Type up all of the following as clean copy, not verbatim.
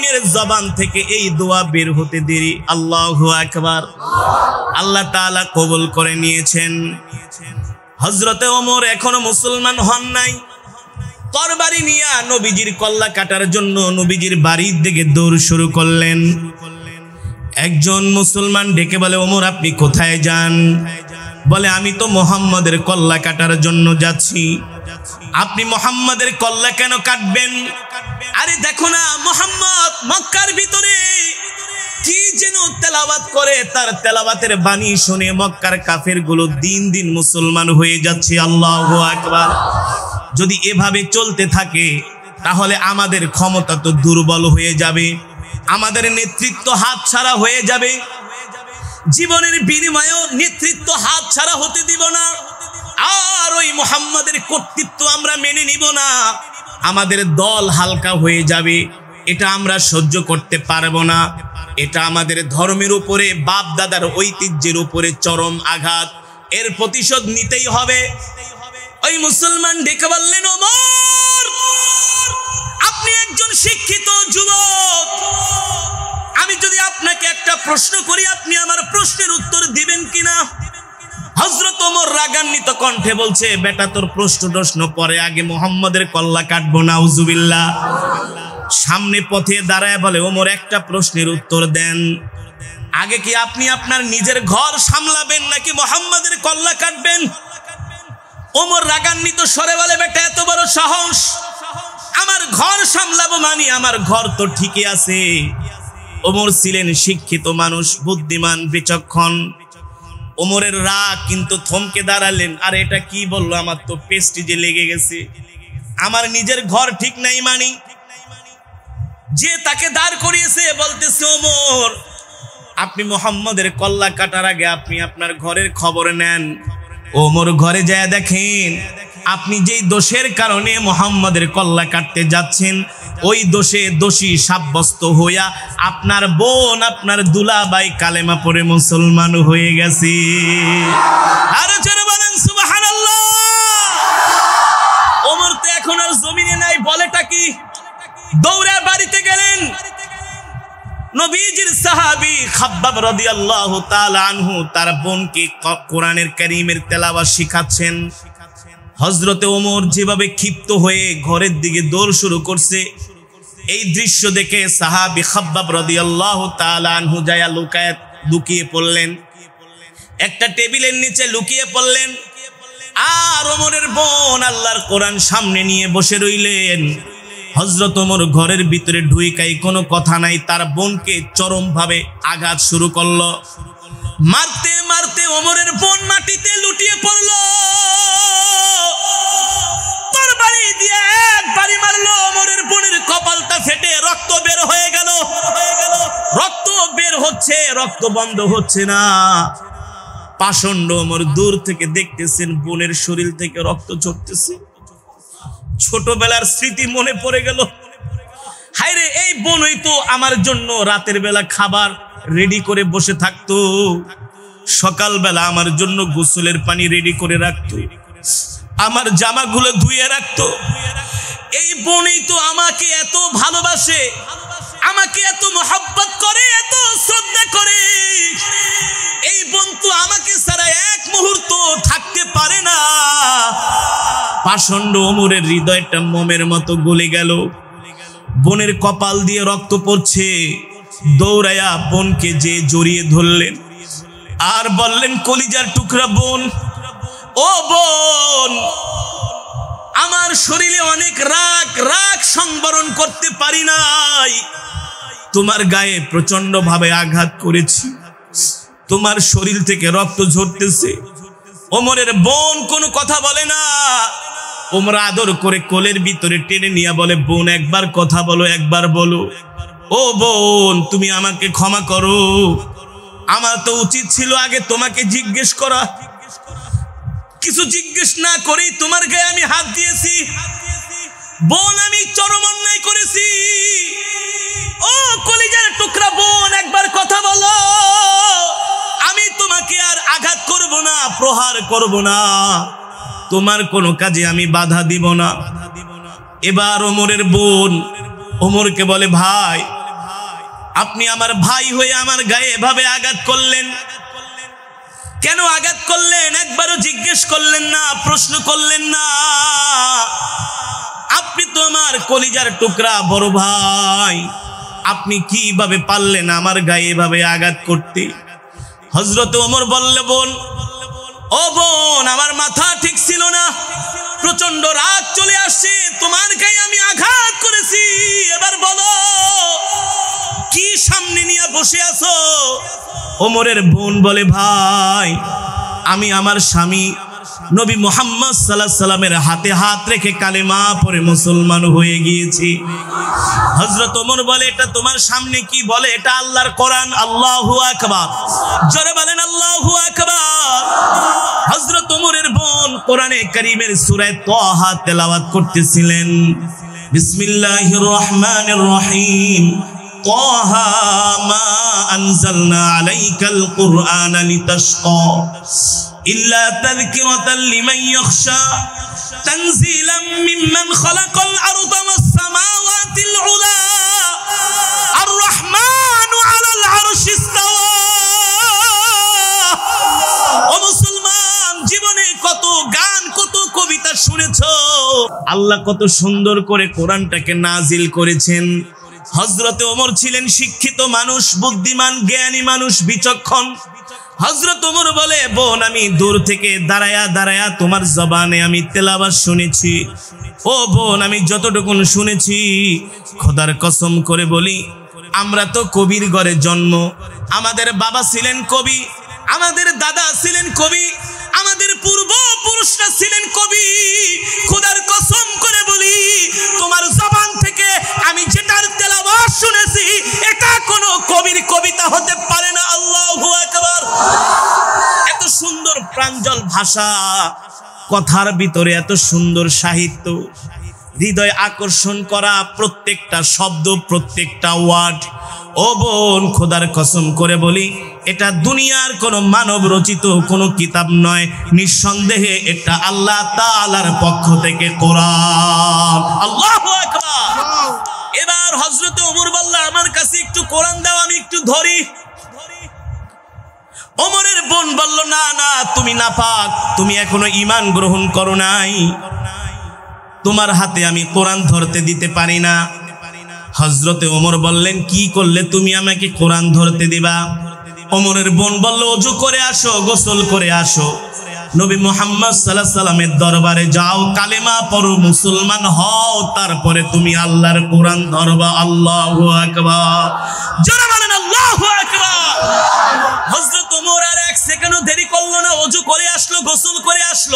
আলামিনের জবান থেকে এই দোয়া বের হতে দেরি আল্লাহু আকবার আল্লাহ তাআলা কবুল করে নিয়েছেন। হযরতে ওমর এখনো মুসলমান হন নাই। তরবারি নিয়ে নবীজির কল্লা কাটার জন্য নবীজির বাড়ির দিকে দৌড় শুরু করলেন। একজন মুসলমান ডেকে বলে, ওমর আপনি কোথায় যান? বলে, আমি তো মুহাম্মাদের কল্লা কাটার জন্য যাচ্ছি। আপনি মুহাম্মাদের কল্লা কেন কাটবেন? আরে দেখো না, মুহাম্মদ মক্কার ভিতরে কি যেন তেলাওয়াত করে, তার তেলাওয়াতের বাণী শুনে মক্কার কাফেরগুলো দিন দিন মুসলমান হয়ে যাচ্ছে। আল্লাহু আকবার। যদি এভাবে চলতে থাকে তাহলে আমাদের ক্ষমতা তো দুর্বল হয়ে যাবে, আমাদের নেতৃত্ব হাতছাড়া হয়ে যাবে। জীবনের বিনিময়েও নেতৃত্ব হাতছাড়া হতে দিব না, আর ওই মুহাম্মাদের কর্তৃত্ব আমরা মেনে নিব না। আমাদের দল হালকা হয়ে যাবে, এটা আমরা সহ্য করতে পারবো না। এটা আমাদের ধর্মের উপরে, বাপ দাদার ঐতিহ্যের উপরে চরম আঘাত। এর প্রতিশোধ নিতেই হবে। ওই মুসলমান ডেকে বললেন, ওমর আপনি একজন শিক্ষিত যুবক, আমি যদি আপনাকে একটা প্রশ্ন করি আপনি আমার প্রশ্নের উত্তর দিবেন কিনা? হযরত ওমর রাগান্বিত কণ্ঠে বলছে, বেটা তোর প্রশ্ন পরে, আগে মুহাম্মাদের কল্লা কাটবো। নাউজুবিল্লাহ। সামনে পথে দাঁড়ায় বলে, ওমর একটা প্রশ্নের উত্তর দেন, আগে কি আপনি আপনার নিজের ঘর সামলাবেন নাকি মুহাম্মাদের কল্লা কাটবেন? ওমর রাগান্বিত স্বরে বলে, বেটা এত বড় সাহস, আমার ঘর সামলাবো মানে আমার ঘর তো ঠিকই আছে। ওমর ছিলেন শিক্ষিত মানুষ, বুদ্ধিমান, বিচক্ষণ। ওমরের রাগ কিন্তু থমকে দাঁড়ালেন। আর এটা কি বললো, আমার তো পেস্টিজে লেগে গেছে, আমার নিজের ঘর ঠিক নাই মানি। যে তাকে দাঁড় করিয়েছে বলতেছে, ওমর আপনি মুহাম্মাদের কল্লা কাটার আগে আপনি আপনার ঘরের খবর নেন। ওমর ঘরে যায় দেখেন, আপনি যেই দোষের কারণে মুহাম্মাদের কল্লা কাটতে যাচ্ছেন ওই দোষে দোষী সাব্যস্ত হইয়া আপনার বোন, আপনার দুলাভাই কালেমা পড়ে মুসলমান হয়ে গেছে। আরো জোরে বলেন সুবহানাল্লাহ। ওমর তো এখন আর জমিনে নাই, বলেটা কি? দৌড়ে বাড়িতে গেলেন। নবীজির সাহাবী খাব্বাব রাদিয়াল্লাহু তাআলা আনহু তার বোনকে কোরআনের কারীমের তেলাওয়াত শিখাচ্ছেন। হযরতে ওমর যেভাবে ক্ষিপ্ত হয়ে ঘরের দিকে দৌড় শুরু করছে, এই দৃশ্য দেখে সাহাবী খাব্বাব রাদিয়াল্লাহু তাআলা আনহু যায় লুকিয়ে পড়লেন, একটা টেবিলের নিচে লুকিয়ে পড়লেন। আর ওমরের বোন আল্লাহর কোরআন সামনে নিয়ে বসে রইলেন। হযরত ওমর ঘরের ভিতরে ঢুইকাই কোনো কথা নাই, তার বোনকে চরম ভাবে আঘাত শুরু করলো। মারতে মারতে ওমরের বোন মাটিতে লুটিয়ে পড়লো। তরবারি দিয়ে এক বাড়ি মারলো, ওমরের বোনের কপালটা ফেটে রক্ত বের হয়ে গেল। রক্ত বের হচ্ছে, রক্ত বন্ধ হচ্ছে না। পাষণ্ড ওমর দূর থেকে দেখতেছেন বোনের শরীর থেকে রক্ত ঝরতেছে। ছোটবেলার স্মৃতি মনে পড়ে গেল। হায়রে, এই বোনই তো আমার জন্য রাতের বেলা খাবার রেডি করে বসে থাকতো, সকালবেলা আমার জন্য গোসলের পানি রেডি করে রাখতো, আমার জামাগুলো ধুয়ে রাখতো। এই বোনই তো আমাকে এত ভালোবাসে, আমাকে এত মহব্বত করে, এত শ্রদ্ধা করে। এই বোন তো আমাকে ছাড়া এক মুহূর্ত থাকতে পারে না। পাষণ্ড ওমরের হৃদয়টা মোমের মতো গলে গেল। বোনের কপাল দিয়ে রক্ত পড়ছে। দৌড়ায়া বোনকে যে জড়িয়ে ধরলেন আর বললেন, কলিজার টুকরা বোন, ও বোন, আমার শরীরে অনেক রাগ সংবরণ করতে পারি নাই, তোমার গায়ে প্রচন্ড ভাবে আঘাত করেছি, তোমার শরীর থেকে রক্ত ঝরতেছে। ওমরের বোন কোনো কথা বলে না। ওমর আদর করে কোলের ভিতরে টেনে নিয়ে বলে, বোন একবার কথা বলো, একবার বলো। ও বোন, তুমি আমাকে ক্ষমা করো, আমার তো উচিত ছিল আগে তোমাকে জিজ্ঞেস করা। কিছু জিজ্ঞেস না করেই তোমার গায়ে আমি হাত দিয়েছি। বোন, আমি চরম অন্যায় করেছি। ও কলিজার টুকরা বোন, একবার কথা বলো, আমি তোমাকে আর আঘাত করব না, প্রহার করব না, তোমার কোনো কাজে আমি বাধা দিব না। এবার ওমরের বোন ওমরকে বলে, ভাই আপনি আমার ভাই হয়ে আমার গায়ে এভাবে আঘাত করলেন, কেন আঘাত করলেন? একবারও জিজ্ঞেস করলেন না, প্রশ্ন করলেন না। আপনি তো আমার কলিজার টুকরা বড় ভাই, আপনি কিভাবে পারলেন আমার গায়ে এভাবে আঘাত করতে? হযরত ওমর বললে, বোন, ও বোন, আমার মাথা ঠিক ছিল না, প্রচন্ড রাগ চলে আসছে, তোমার গায়ে আমি আঘাত করেছি, এবার বলো কি সামনে নিয়ে বসে আছো? ওমরের বোন বলে, ভাই, আমি আমার স্বামী নবী মুহাম্মদ সাল্লাল্লাহু আলাইহি সাল্লামের হাতে হাত রেখে কালেমা পড়ে মুসলমান হয়ে গিয়েছি। হযরত ওমর বলে, এটা তোমার সামনে কি? বলে, এটা আল্লাহর কোরআন। আল্লাহু আকবার, জোরে বলেন আল্লাহু আকবার। হযরত ওমরের বোন কোরআনে কারীমের সূরা তাহা তেলাওয়াত করতেছিলেন। বিসমিল্লাহির রহমানির রহিম। তাহা মা আনজালনা আলাইকাল কুরআনা লিতাশকা ইল্লা তাযকিরাতাল লিমান ইয়াখশা তানজিলাম মিম্মান খালাকাল আরদা ওয়াস সামাওয়াতিল উলা আর রহমানু আলাল আরশি ইস্তাওয়া। ও মুসলমান, জীবনে কত গান, কত কবিতা শুনেছো, আল্লাহ কত সুন্দর করে কোরআনটাকে নাজিল করেছেন। হযরতে ওমর ছিলেন শিক্ষিত মানুষ, বুদ্ধিমান, জ্ঞানী মানুষ, বিচক্ষণ। হযরত ওমর বলে, বোন, আমি দূর থেকে দাঁড়ায়া দাঁড়ায়া তোমার জবানে আমি তেলাওয়াত শুনেছি। ও বোন, আমি যতটুকু শুনেছি, খোদার কসম করে বলি, আমরা তো কবির ঘরে জন্ম, আমাদের বাবা ছিলেন কবি, আমাদের দাদা ছিলেন কবি, আমাদের পূর্বপুরুষরা ছিলেন কবি। খোদার কসম করে বলি, তোমার জবান থেকে আমি যেটার তেলাওয়াত শুনেছি, এটা কোনো কবির কবিতা হতে পারে না। আল্লাহু আকবার। এত সুন্দর প্রাঞ্জল ভাষা, কথার ভিতরে এত সুন্দর সাহিত্য, হৃদয় আকর্ষণ করা প্রত্যেকটা শব্দ, প্রত্যেকটা ওয়ার্ড। ও বোন, খোদার কসম করে বলি, এটা দুনিয়ার কোন মানব রচিত কোন কিতাব নয়, নিঃসন্দেহে এটা আল্লাহ তাআলার পক্ষ থেকে কোরআন। আল্লাহু আকবার। এবার হযরত ওমর বলল, আমার কাছে একটু কোরআন দাও, আমি একটু ধরি। ওমরের বোন বলল, না না, তুমি নাপাক, তুমি এখনো ঈমান গ্রহণ করো নাই, তোমার হাতে আমি কোরআন ধরতে দিতে পারি না। হযরতে ওমর বললেন, কি করলে তুমি আমাকে কোরআন ধরতে দিবা? ওমরের বোন বলল, ওযু করে আসো, গোসল করে আসো, নবী মুহাম্মদ সাল্লাল্লাহু আলাইহি সাল্লামের দরবারে যাও, কালেমা পড়ো, মুসলমান হও, তারপরে তুমি আল্লাহর কোরআন ধরবা। আল্লাহু আকবার, জোরে বলেন আল্লাহু আকবার। হযরত ওমর আর এক সেকেন্ডও দেরি করলো না, ওযু করে আসলো, গোসল করে আসলো।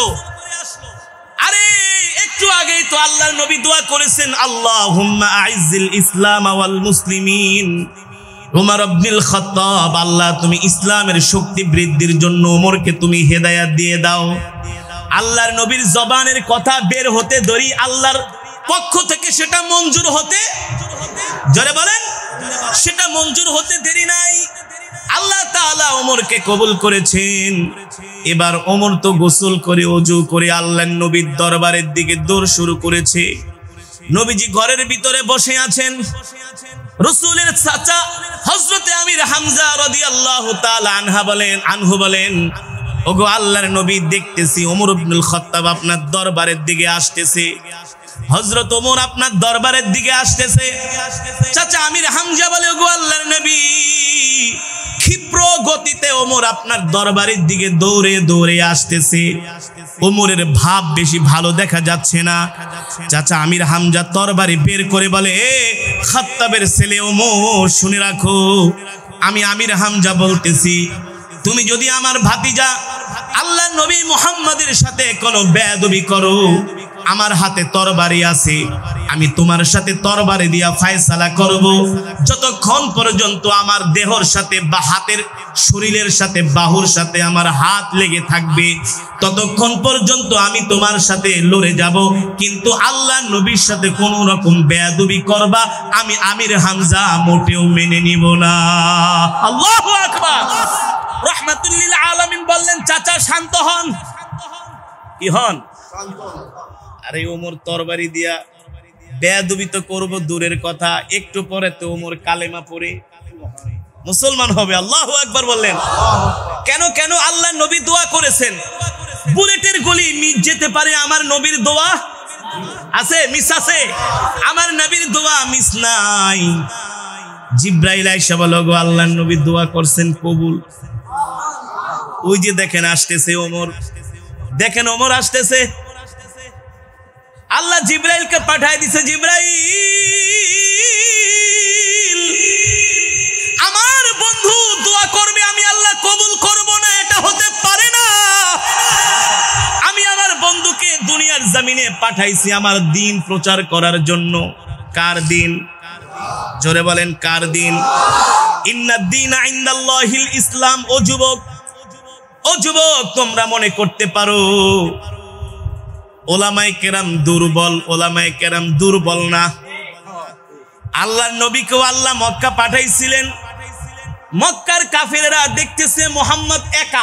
আরে একটু আগেই তো আল্লাহর নবী দোয়া করেছেন, আল্লাহুম্মা আইজ্জিল ইসলাম ওয়াল মুসলিমিন। ওমর ইবনুল খাত্তাব, আল্লাহ তুমি ইসলামের শক্তি বৃদ্ধির জন্য ওমরকে তুমি হেদায়েত দিয়ে দাও। আল্লাহর নবীর জবানের কথা বের হতে দেরি, আল্লাহর পক্ষ থেকে সেটা মঞ্জুর হতে, জোরে বলেন, সেটা মঞ্জুর হতে দেরি নাই। আল্লাহ তাআলা ওমরকে কবুল করেছেন। এবার ওমর তো গোসল করে, ওযু করে আল্লাহর নবীর দরবারের দিকে দৌড় শুরু করেছে। নবীজি ঘরের ভিতরে বসে আছেন। রাসূলের চাচা হযরতে আমির হামজা রাদিয়াল্লাহু তাআলা আনহু বলেন, ওগো আল্লাহর নবী, দেখতেছি ওমর ইবনুল খাত্তাব আপনার দরবারের দিকে আসতেছে। হযরত ওমর আপনার দরবারের দিকে আসতেছে। চাচা আমির হামজা বলে, ওগো আল্লাহর নবী, ক্ষিপ্র গতিতে ওমর আপনার দরবারের দিকে দৌড়ে দৌড়ে আসতেছে। ওমরের ভাব বেশি ভালো দেখা যাচ্ছে না। চাচা আমির হামজা তরবারি বের করে বলে, এ খাত্তাবের ছেলে ওমর, শুনে রাখো, আমি আমির হামজা বলতেছি, তুমি যদি আমার ভাতিজা আল্লাহর নবী মুহাম্মদের সাথে কোনো বেয়াদবি করো, আমার হাতে তরবারি আছে, আমি তোমার সাথে তরবারি দিয়া ফয়সালা করব। যতক্ষণ পর্যন্ত আমার দেহর সাথে বা হাতের শরীরের সাথে বাহুর সাথে আমার হাত লেগে থাকবে, ততক্ষণ পর্যন্ত আমি তোমার সাথে লড়ে যাব। কিন্তু আল্লাহর নবীর সাথে কোন রকম বেয়াদবি করবা, আমি আমির হামজা মোটেও মেনে নিব না। আল্লাহু আকবার। রাহমাতুল লিল আলামিন বললেন, চাচা শান্ত হন। কি হন? আরে ওমর তরবারি দিয়া বেয়াদবি তো করবো দূরের কথা, একটু পরে তো ওমর কালেমা পড়ে মুসলমান হবে। আল্লাহু আকবার বললেন। কেন কেন আল্লাহ নবী দোয়া করেছেন? বুলেটের গুলি মিস যেতে পারে, আমার নবীর দোয়া আছে মিস আছে? আমার নবীর দোয়া মিস নাই। জিব্রাইল আয়েশা বলো গো আল্লাহর নবী দোয়া করছেন কবুল। ওই যে দেখেন আসতেছে ওমর, দেখেন ওমর আসতেছে। আল্লাহ জিব্রাইলকে পাঠায় দিছে, জিব্রাইল আমার বন্ধু দোয়া করবে, আমি আল্লাহ কবুল করব না, এটা হতে পারে না। আমি আমার বন্ধুকে দুনিয়ার জমিনে পাঠাইছি আমার দিন প্রচার করার জন্য। কার দিন? জোরে বলেন কার দিন? ইন্নাদ দীনা ইনদাল্লাহিল ইসলাম। ও যুবক, ও যুবক, তোমরা মনে করতে পারো ওলামায়ে কেরাম দুর্বল, ওলামায়ে কেরাম দুর্বল না। আল্লাহর নবীকেও আল্লাহ মক্কা পাঠাইছিলেন। মক্কার কাফেরেরা দেখতেছে মুহাম্মদ একা,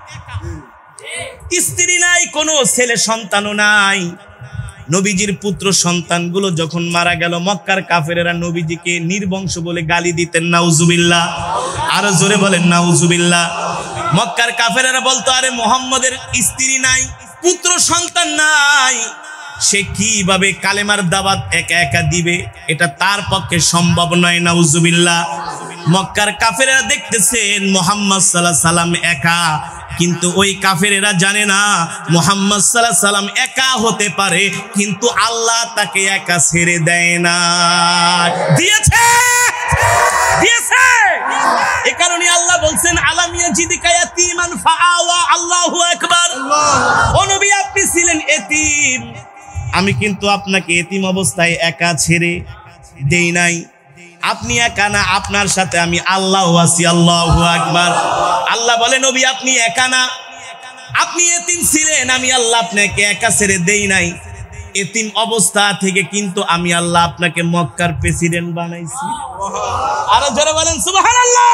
স্ত্রী নাই, কোনো ছেলে সন্তানও নাই। নবীজির পুত্র সন্তানগুলো যখন মারা গেল, মক্কার কাফেরেরা নবীজিকে নির্বংশ বলে গালি দিতেন। নাউজুবিল্লাহ, আরো জোরে বলেন নাউজুবিল্লাহ। মক্কার কাফেরেরা বলতো আরে মুহাম্মদের স্ত্রী নাই, পুত্র সন্তান নাই, সে কিভাবে কালেমার দাওয়াত একা একা দিবে? এটা তার পক্ষে সম্ভব নয়। নাউজুবিল্লাহ। মক্কার কাফেরেরা দেখতেছেন মুহাম্মদ সাল্লাল্লাহু আলাইহি সাল্লাম একা, কিন্তু ওই কাফেরেরা জানে না মুহাম্মদ সাল্লাল্লাহু আলাইহি সাল্লাম একা হতে পারে, কিন্তু আল্লাহ তাকে একা ছেড়ে দেয় না। দিয়েছে, দিয়েছে। এই কারণে আল্লাহ বলছেন আলাম ইয়াজিদিকা ইয়াতীমান ফাআওয়া। আল্লাহু আকবার। ও নবী, আপনি ছিলেন এতিম, আমি কিন্তু আপনাকে এতিম অবস্থায় একা ছেড়ে দেই নাই। আপনি একা না, আপনার সাথে আমি আল্লাহ আছি। আল্লাহু আকবার। আল্লাহ বলে নবী আপনি একা না, আপনি এতিম ছিলেন, আমি আল্লাহ আপনাকে একা ছেড়ে দেই নাই। এতিম অবস্থা থেকে কিন্তু আমি আল্লাহ আপনাকে মক্কার প্রেসিডেন্ট বানাইছি। আরো জোরে বলেন সুবহানাল্লাহ।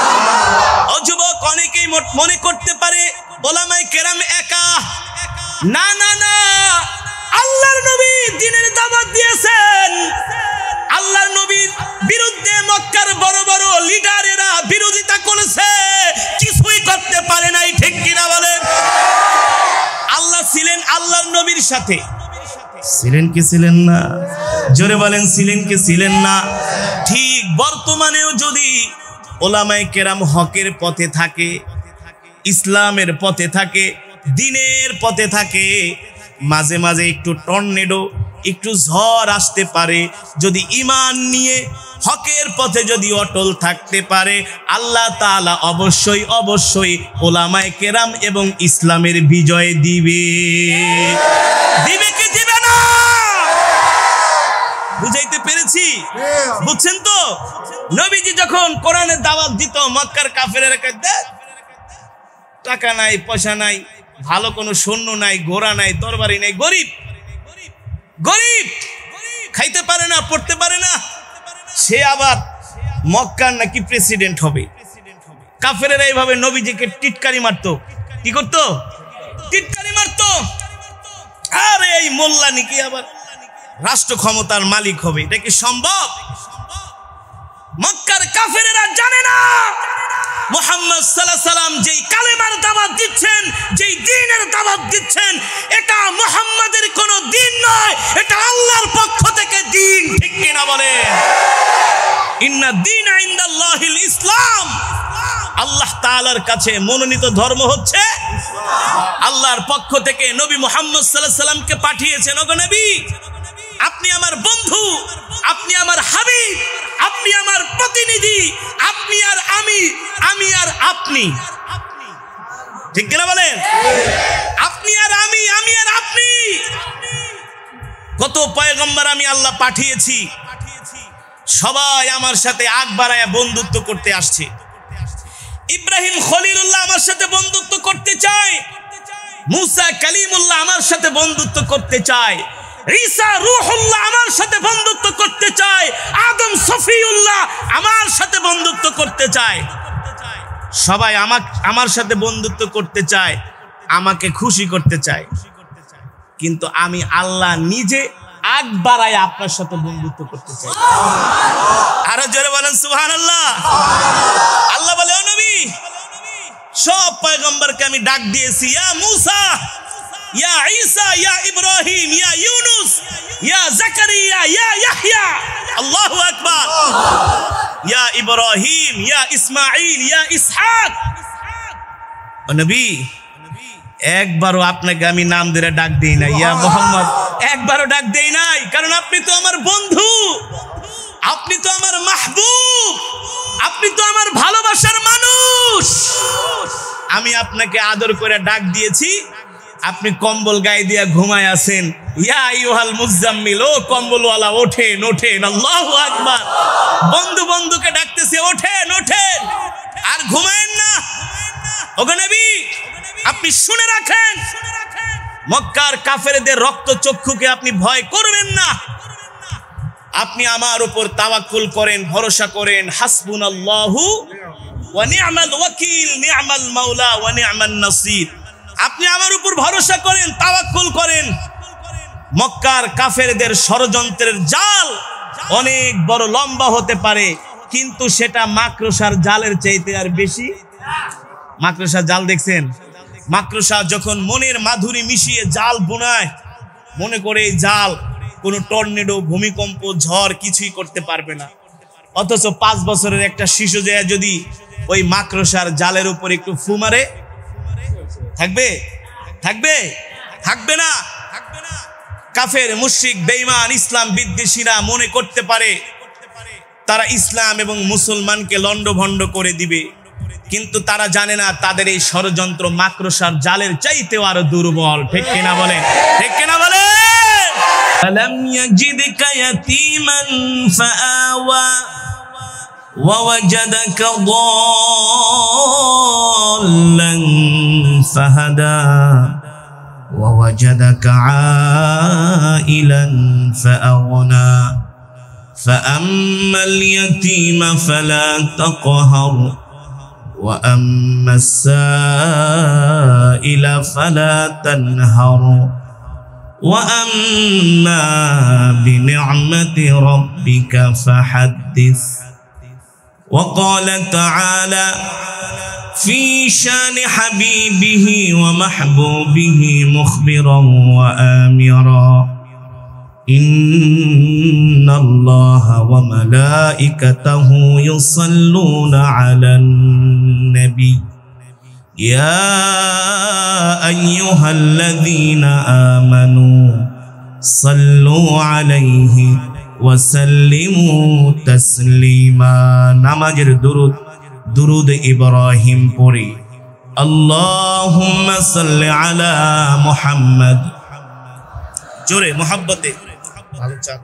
ও যুবক, অনেকেই মনে করতে পারে ওলামায়ে কেরাম একা। না না না, আল্লাহর নবী দ্বীনের দাওয়াত দিয়েছেন। আল্লাহর নবীর বিরুদ্ধে মক্কার বড় বড় লিডারেরা বিরোধিতা করেছে, কিছুই করতে পারে নাই। ঠিক কিনা বলেন? আল্লাহ ছিলেন আল্লাহর নবীর সাথে। ছিলেন কি ছিলেন না? জোরে বলেন ছিলেন কি ছিলেন না? ঠিক বর্তমানেও যদি ওলামায়ে কেরাম হকের পথে থাকে, ইসলামের পথে থাকে, দ্বীনের পথে থাকে, মাঝে মাঝে একটু টর্নেডো, একটু ঝড় আসতে পারে। যদি ঈমান নিয়ে হকের পথে যদি অটল থাকতে পারে, আল্লাহ তাআলা অবশ্যই অবশ্যই ওলামায়ে কেরাম এবং ইসলামের বিজয় দিবে। দিবে কি দিবে না? বুঝাইতে পেরেছি? বুঝছেন তো? নবীজি যখন কোরআনের দাওয়াত দিত, মক্কার কাফেরেরা কইতো টাকা নাই, পয়সা নাই, ভালো কোনো সৈন্য নাই, ঘোড়া নাই, তরবারি নাই, গরিব গরিব, খাইতে পারে না, পড়তে পারে না, সে আবার মক্কার নাকি প্রেসিডেন্ট হবে। কাফেরেরা এইভাবে নবীজিকে টিটকারি মারতো। কি করতো? টিটকারি মারতো। আরে এই মোল্লা নাকি আবার রাষ্ট্র ক্ষমতার মালিক হবে, এটা কি সম্ভব? মক্কার কাফেরেরা জানে না মুহাম্মদ সাল্লাল্লাহু আলাইহি সাল্লাম যেই কালেমার দাওয়াত দিচ্ছেন, যেই দ্বীনের দাওয়াত দিচ্ছেন, এটা মুহাম্মাদের কোনো দ্বীন নয়, এটা আল্লাহর পক্ষ থেকে দ্বীন। ঠিক কিনা বলেন? ইন্না দীনা ইনদাল্লাহিল ইসলাম। আল্লাহ তাআলার কাছে মনোনীত ধর্ম হচ্ছে আল্লাহর পক্ষ থেকে নবী মুহাম্মদ সাল্লাল্লাহু আলাইহি সাল্লামকে পাঠিয়েছেন। ওগো নবী, আপনি আমার বন্ধু, আপনি আমার হাবিব, আপনি আমার প্রতিনিধি, আপনি আর আমি, আমি আর আপনি। ঠিক কিনা বলেন? আপনি আর আমি, আমি আর আপনি। কত পয়গম্বর আমি আল্লাহ পাঠিয়েছি, সবাই আমার সাথে আগ বাড়ায়া বন্ধুত্ব করতে আসছে। ইব্রাহিম খলিলুল্লাহ আমার সাথে বন্ধুত্ব করতে চায়, মুসা কালিমুল্লাহ আমার সাথে বন্ধুত্ব করতে চায়, ঈসা রূহুল্লাহ আমার সাথে বন্ধুত্ব করতে চায়, আদম সফিউল্লাহ আমার সাথে বন্ধুত্ব করতে চায়। সবাই আমার সাথে বন্ধুত্ব করতে চায়, আমাকে খুশি করতে চায়, কিন্তু আমি আল্লাহ নিজে আগ বাড়ায় আপনার সাথে বন্ধুত্ব করতে চাই। আরো জোরে বলেন সুবহানাল্লাহ। আল্লাহ বলে, ও নবী, সব পয়গম্বরকে আমি ডাক দিয়েছি, ইয়া মুসা, ইয়া ঈসা, ইয়া ইব্রাহিম, ইয়া ইউনুস, ইয়া জাকারিয়া, ইয়া ইয়াহইয়া, আল্লাহু আকবার, ইয়া ইব্রাহিম, ইয়া ইসমাঈল, ইয়া ইসহাক। ও নবী, একবারও আপনাকে আমি নাম ধরে ডাক দেই না, ইয়া মুহাম্মদ, একবারও ডাক দেই নাই, কারণ আপনি তো আমার বন্ধু, আপনি তো আমার মাহবুব, আপনি তো আমার ভালোবাসার মানুষ। আমি আপনাকে আদর করে ডাক দিয়েছি, আপনি কম্বল গায়ে দিয়ে ঘুমায় আছেন, ইয়া আইয়ুহাল মুজাম্মিল, ও কম্বলওয়ালা ওঠেন ওঠেন, আল্লাহু আকবার। বন্ধু বন্ধুকে ডাকতেছে, ওঠেন ওঠেন, আর ঘুমায়েন না। ওগো নবী, আপনি শুনে রাখেন, মক্কার কাফেরদের রক্ত চক্ষুকে আপনি ভয় করবেন না। আপনি আমার উপর তাওয়াক্কুল করেন, ভরসা করেন। হাসবুনাল্লাহু ওয়া নি'মাল ওয়াকিল, নি'মাল মাওলা ওয়া নি'মান নাসির। আপনি আমার উপর ভরসা করেন, তাওয়াক্কুল করেন। মক্কার কাফেরদের ষড়যন্ত্রের জাল অনেক বড় লম্বা হতে পারে, কিন্তু সেটা মাকড়সার জালের চাইতে আর বেশি। মাকড়সার জাল দেখছেন? মাকড়সা যখন মনের মাধুরী মিশিয়ে জাল বোনায়, মনে করে এই জাল কোনো টর্নেডো, ভূমিকম্প, ঝড় কিছুই করতে পারবে না। অথচ 5 বছরের একটা শিশু যায় যদি ওই মাকড়সার জালের উপর একটু ফু মারে, থাকবে? থাকবে? থাকবে না। কাফের, মুশরিক, বেঈমান, ইসলাম বিদ্বেষীরা মনে করতে পারে তারা ইসলাম এবং মুসলমানকে লন্ডভন্ড করে দিবে, কিন্তু তারা জানে না তাদের এই ষড়যন্ত্র মাকড়সার জালের চাইতেও আরো দুর্বল। ঠিক কিনা বলেন? ঠিক কিনা বলেন? আলাম ইয়াজিদকা ইয়াতীমান ফাআওয়া ওয়া ওয়াজাদাকা দাল্লান ফাহাদা ওয়া ওয়াজাদাকা আইলান ফাআগনা فأما اليتيم فلا تقهر وأما السائل فلا تنهر وأما بنعمة ربك فحدث. وقال تعالى في شان حبيبه ومحبوبه مخبرا وآمرا إن الله وملائكته يصلون على النبي يا أيها الذين آمنوا صلوا عليه وسلموا تسليما. নামাজের দুরুদ ইব্রাহিম পড়ি, আল্লাহুম্মা সাল্লি আলা মুহাম্মদ। জোরে মোহাব্বতে ভালো চান।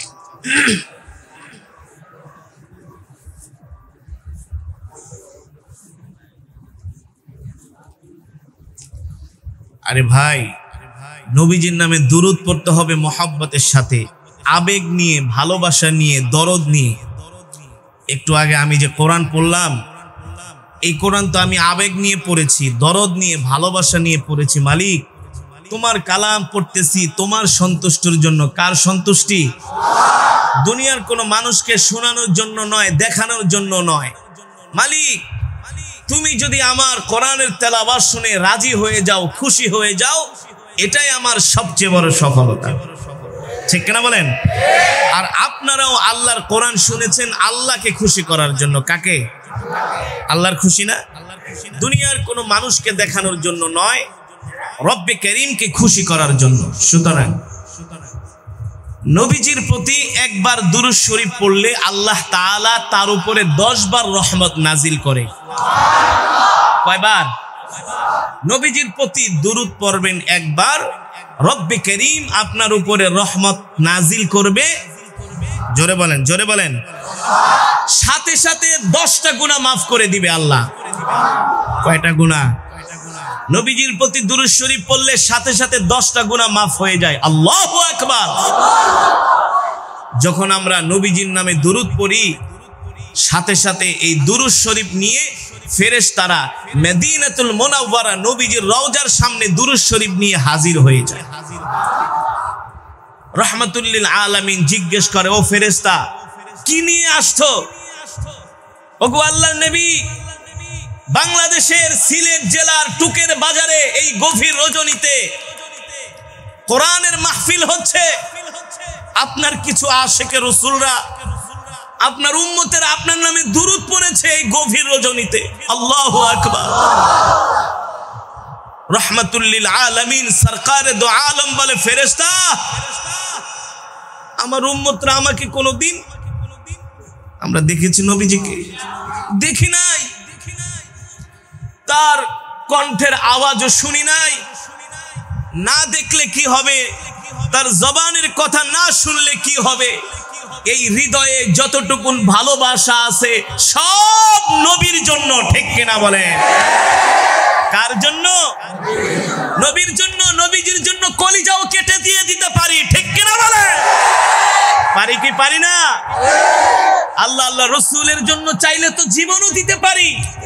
আরে ভাই, নবীজির নামে দুরুদ পড়তে হবে মোহাব্বতের সাথে, আবেগ নিয়ে, ভালোবাসা নিয়ে, দরদ নিয়ে। একটু আগে আমি যে কোরআন পড়লাম, এই কোরআন তো আমি আবেগ নিয়ে পড়েছি, দরদ নিয়ে, ভালোবাসা নিয়ে পড়েছি। মালিক, তোমার কালাম পড়তেছি তোমার সন্তুষ্টির জন্য। কার সন্তুষ্টি? দুনিয়ার কোনো মানুষকে শোনানোর জন্য নয়, দেখানোর জন্য নয়। মালিক, তুমি যদি আমার কোরআনের তেলাওয়াত শুনে রাজি হয়ে যাও, খুশি হয়ে যাও, এটাই আমার সবচেয়ে বড় সফলতা। ঠিক কিনা বলেন? আর আপনারাও আল্লাহর কোরআন শুনেছেন আল্লাহকে খুশি করার জন্য। কাকে? আল্লাহর খুশি না, দুনিয়ার কোনো মানুষকে দেখানোর জন্য নয়, রব্বে করিমকে খুশি করার জন্য। সুতরাং নবীজির প্রতি একবার দুরূদ শরীফ পড়লে আল্লাহ তাআলা তার উপরে 10 বার রহমত নাজিল করে। কয়বার? নবীজির প্রতি দুরূদ পড়বেন একবার, রব্বে করিম আপনার উপরে রহমত নাজিল করবে। জোরে বলেন, জোরে বলেন। সাথে সাথে 10টা গুনাহ মাফ করে দিবে আল্লাহ। কয়টা গুনাহ? নবীজির প্রতি দুরূদ শরীফ পড়লে সাথে সাথে 10টা গুনাহ মাফ হয়ে যায়। আল্লাহু আকবার। যখন আমরা নবীজির নামে দুরূদ পড়ি, সাথে সাথে এই দুরূদ শরীফ নিয়ে ফেরেশতারা মদিনাতুল মুনাওয়ারা নবীজির রওজার সামনে দুরূদ শরীফ নিয়ে হাজির হয়ে যায়। রাহমাতুল লিল আলামিন জিজ্ঞেস করে, ও ফেরেশতা, কি নিয়ে আসছো? ওগো আল্লাহর নবী, বাংলাদেশের সিলেট জেলার টুকের বাজারে এই গভীর রজনীতে কোরআনের মাহফিল হচ্ছে, আপনার কিছু আশিকে রাসূলরা, আপনার উম্মতেরা আপনার নামে দুরূদ পড়েছে এই গভীর রজনীতে। আল্লাহু আকবার। রাহমাতুল লিল আলামিন সরকারে দো আলম বলে, ফেরেশতা, আমার উম্মতরা আমাকে কোনোদিন, আমরা দেখেছি নবীজিকে, দেখি নাই, তার কণ্ঠের আওয়াজও শুনি নাই, না দেখলে কি হবে, তার জবানের কথা না শুনলে কি হবে, এই হৃদয়ে যতটুকুন ভালোবাসা আছে সব নবীর জন্য, ঠিক কিনা বলে? কার জন্য? নবীর জন্য। নবীজির জন্য কলিজাও কেটে দিয়ে দিতে পারি, ঠিক কিনা বলে? পারি কি পারি না? আল্লাহ আল্লাহ রাসূলের জন্য চাইলে তো জীবনও দিতে পারি।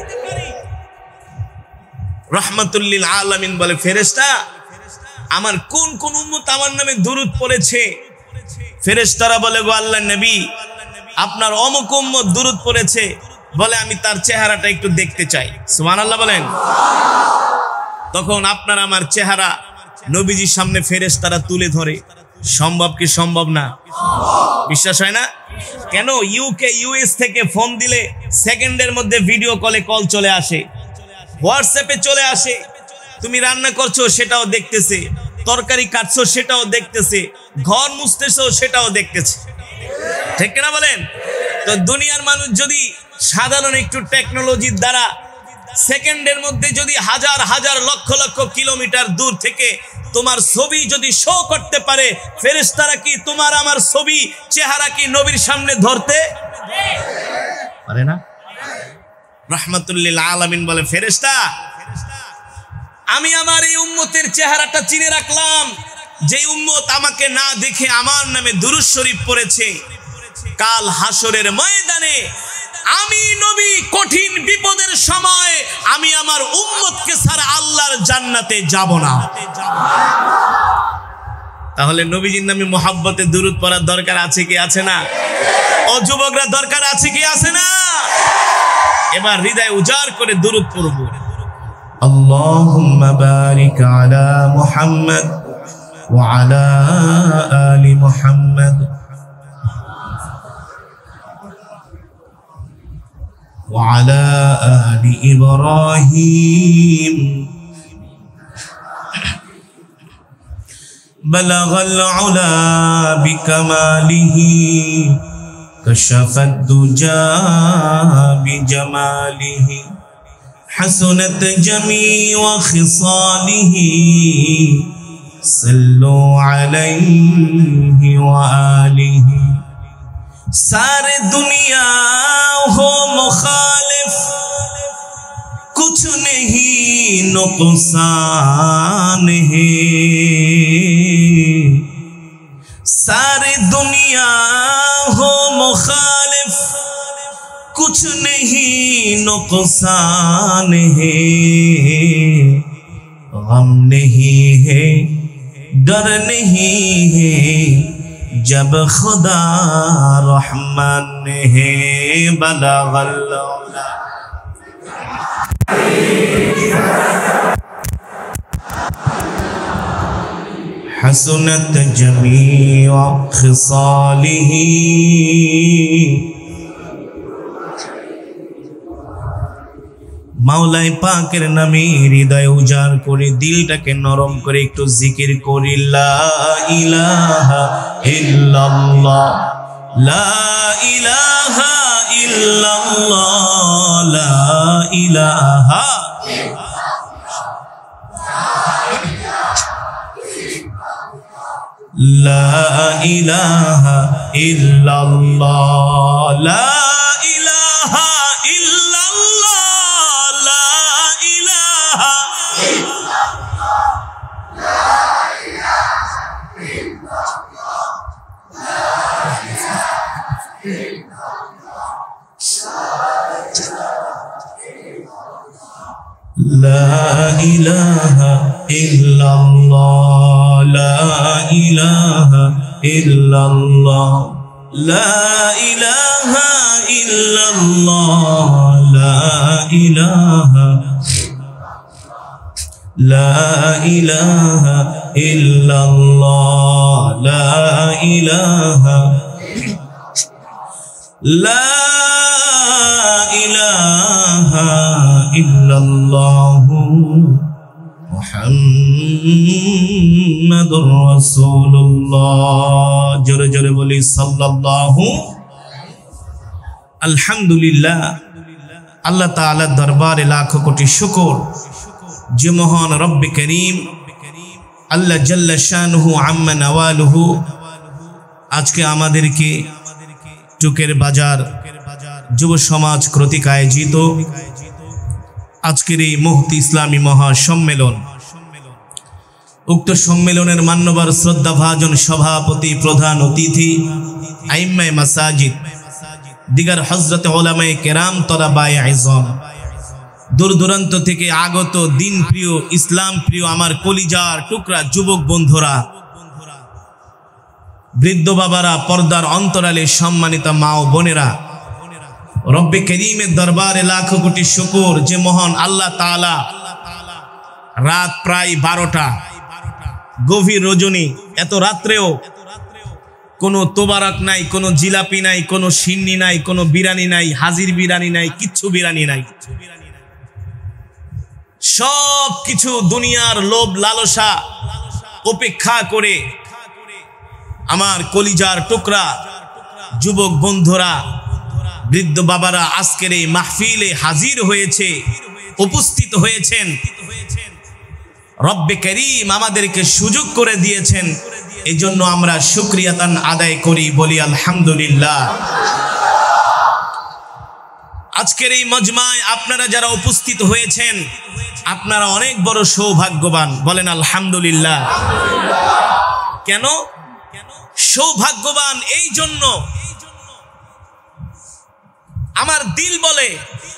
রাহমাতুল লিল আলামিন বলে, ফেরেশতা, আমার কোন কোন উম্মত আমার নামে দুরূদ পড়েছে? ফেরেশতারা বলে, গো আল্লাহর নবী, আপনার অমুক উম্মত দুরূদ পড়েছে, বলে আমি তার চেহারাটা একটু দেখতে চাই। সুবহানাল্লাহ বলেন। তখন আপনার আমার চেহারা নবীজির সামনে ফেরেশতারা তুলে ধরে। সম্ভব কি সম্ভব না? বিশ্বাস হয় না? কেন? ইউকে ইউএস থেকে ফোন দিলে সেকেন্ডের মধ্যে ভিডিও কলে কল চলে আসে, হোয়াটসঅ্যাপে চলে আসে, তুমি রান্না করছো সেটাও দেখতেছে, তরকারি কাটছো সেটাও দেখতেছে, ঘর মুছতেছো সেটাও দেখতেছে, ঠিক কিনা বলেন? তো দুনিয়ার মানুষ যদি সাধারণ একটু টেকনোলজির দ্বারা সেকেন্ডের মধ্যে যদি হাজার হাজার লক্ষ লক্ষ কিলোমিটার দূর থেকে তোমার ছবি যদি শো করতে পারে, ফেরেশতারা কি তোমার আমার ছবি চেহারা কি নবীর সামনে ধরতে পারে না? রাহমাতুল লিল আলামিন বলে, ফেরেশতা, আমি আমার এই উম্মতের চেহারাটা চিনে রাখলাম, যে উম্মত আমাকে না দেখে আমার নামে দুরূদ শরীফ পড়েছে, কাল হাসরের ময়দানে আমি নবী কঠিন বিপদের সময় আমি আমার উম্মতকে ছাড়া আল্লাহর জান্নাতে যাব না। তাহলে নবীজির নামে মুহাব্বতে দুরূদ পড়ার দরকার আছে কি আছে না? ও যুবকরা, দরকার আছে কি আছে না? এবার হৃদয় উজাড় করে দুরূদ পড়ব। আল্লাহুম্মা বারিক আলা মুহাম্মদ ওয়া আলা আলি মুহাম্মদ وعلى آل إبراهيم بلغ العلا بكماله كشف الدجى بجماله حسنت جميع خصاله صلوا عليه وآله सारे दुनिया हो मुखालिफ कुछ नहीं नुकसान है, सारे दुनिया हो मुखालिफ कुछ नहीं नुकसान है, गम नहीं है डर नहीं है जब खुदा रहमान है, बलगल हसनत जमीअ खिसालिही। মাওলাই পাকের নামে হৃদয় উজাড় করে দিলটাকে নরম করে একটু জিকির করি, লা ইলাহা ইল্লাল্লাহ, লা ইলাহা ইল্লাল্লাহ, লা ইলাহা লা ইলাহা ইল্লাল্লাহ, লা ইলাহা لا إله إلا الله لا إله ইল্লাল্লাহ লা ইলাহা ইল্লাল্লাহ লা ইলাহা লা ইলাহা ইল্লাল্লাহ লা ইলাহা লা ইলাহা ইল্লাল্লাহ মুহাম্মাদুর রাসূলুল্লাহ। জোরে জোরে বলি সাল্লাল্লাহু। আলহামদুলিল্লাহ, আল্লাহ তাআলার দরবারে লাখো কোটি শুকর যে মহান রব্বে করিম আল্লাহ জাল্লা শানুহু আম্মা নওয়ালুহু আজকে আমাদেরকে টুকের বাজার যুব সমাজ কর্তৃক আয়োজিত আজকের এই মুফতি ইসলামী মহাসম্মেলন, উক্ত সম্মেলনের মান্যবর শ্রদ্ধাভাজন সভাপতি, প্রধান অতিথি, আইম্মায়ে মাসাজিদ, দিগার হযরত উলামায়ে কেরাম, তলাবায়ে ইলম, দূর দূরান্ত থেকে আগত দিন প্রিয়, ইসলাম প্রিয় আমার কলিজার টুকরা যুবক বন্ধুরা, বৃদ্ধ বাবারা, পর্দার অন্তরালে সম্মানিত মা ও বোনেরা, রব্বে করিমের দরবারে লাখো কোটি শুকর যে মহান আল্লাহ তাআলা রাত প্রায় 12টা, গভীর রজনী, এত রাত্রেও কোনো তোবারক নাই, কোনো জিলাপি নাই, কোনো সিন্নি নাই, কোনো বিরানি নাই, হাজির বিরানি নাই, কিচ্ছু বিরানি নাই, সব কিছু দুনিয়ার লোভ লালসা উপেক্ষা করে আমার কলিজার টুকরা যুবক বন্ধুরা, বৃদ্ধ বাবারা আজকের এই মাহফিলে হাজির হয়েছে, উপস্থিত হয়েছেন। রব্বে করিম আমাদেরকে সুযোগ করে দিয়েছেন, এজন্য আমরা শুকরিয়াতান আদায় করি, বলি আলহামদুলিল্লাহ। আজকের এই মজমায় আপনারা যারা উপস্থিত হয়েছেন আপনারা অনেক বড় সৌভাগ্যবান, বলেন আলহামদুলিল্লাহ। কেন সৌভাগ্যবান? এই জন্য আমার দিল বলে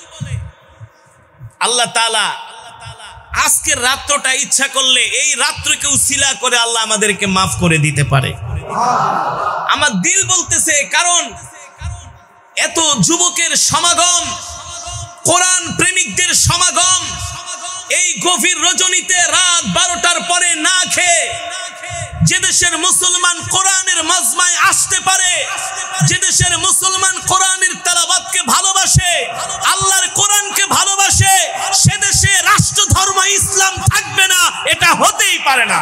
আল্লাহ তাআলা আজকের রাত্রটা ইচ্ছা করলে এই রাত্রকে উসিলা করে আল্লাহ আমাদেরকে মাফ করে দিতে পারে। আমার দিল বলতেছে, কারণ এত যুবকের সমাগম, কোরআন প্রেমিকদের সমাগম, এই গভীর রজনীতে রাত 12টার পরে না খেয়ে যে দেশের মুসলমান কোরআনের মাজমায় আসতে পারে, যে দেশের মুসলমান কোরআনের তেলাওয়াতকে ভালোবাসে, আল্লাহর কোরআনকে ভালোবাসে, সে দেশে রাষ্ট্র ধর্ম ইসলাম থাকবে না, এটা হতেই পারে না।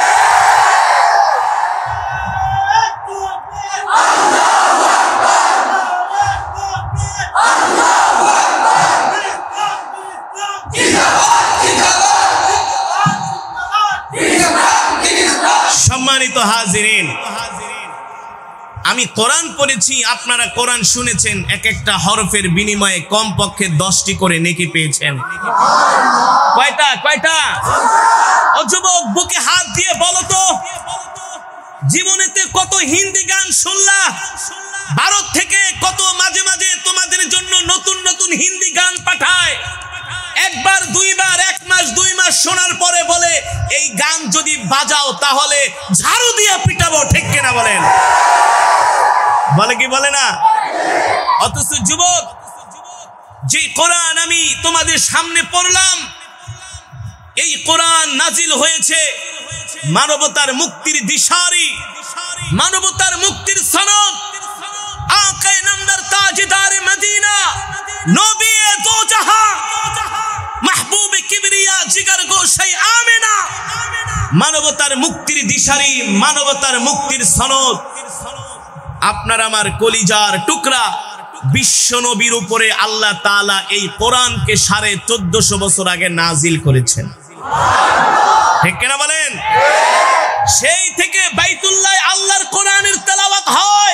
সম্মানিত হাজিরিন, আমি কোরআন পড়েছি, আপনারা কোরআন শুনেছেন, এক একটা হরফের বিনিময়ে কমপক্ষে 10টি করে নেকি পেয়েছেন। কয়টা? ও যুবক, বুকে হাত দিয়ে বলো তো, জীবনেতে কত হিন্দি গান শুনলা? ভারত থেকে কত মাঝে মাঝে তোমাদের জন্য নতুন নতুন হিন্দি গান পাঠায়, একবার দুইবার, 1 মাস 2 মাস শোনার পরে বলে এই গান যদি বাজাও তাহলে ঝাড়ু দিয়ে পিটাবো, ঠিক কিনা বলেন? বলে কি বলে না? অথচ যুবক, যে কোরআন আমি তোমাদের সামনে পড়লাম, এই কোরআন নাজিল হয়েছে মানবতার মুক্তির দিশারি, মানবতার মুক্তির সনদ, আকায়ে নামদার তাজদারে মদিনা, নবী দো জাহান, মাহবুবে কিবরিয়া, জিগার গোশাই আমেনা, মানবতার মুক্তির দিশারি, মানবতার মুক্তির সনদ। আপনার আমার কলিজার টুকরা বিশ্ব নবীর উপরে আল্লাহ তাআলা এই কোরআনকে 1450 বছর আগে নাজিল করেছেন, ঠিক কিনা বলেন? সেই থেকে বাইতুল্লাহ আল্লাহর কোরআনের তেলাওয়াত হয়।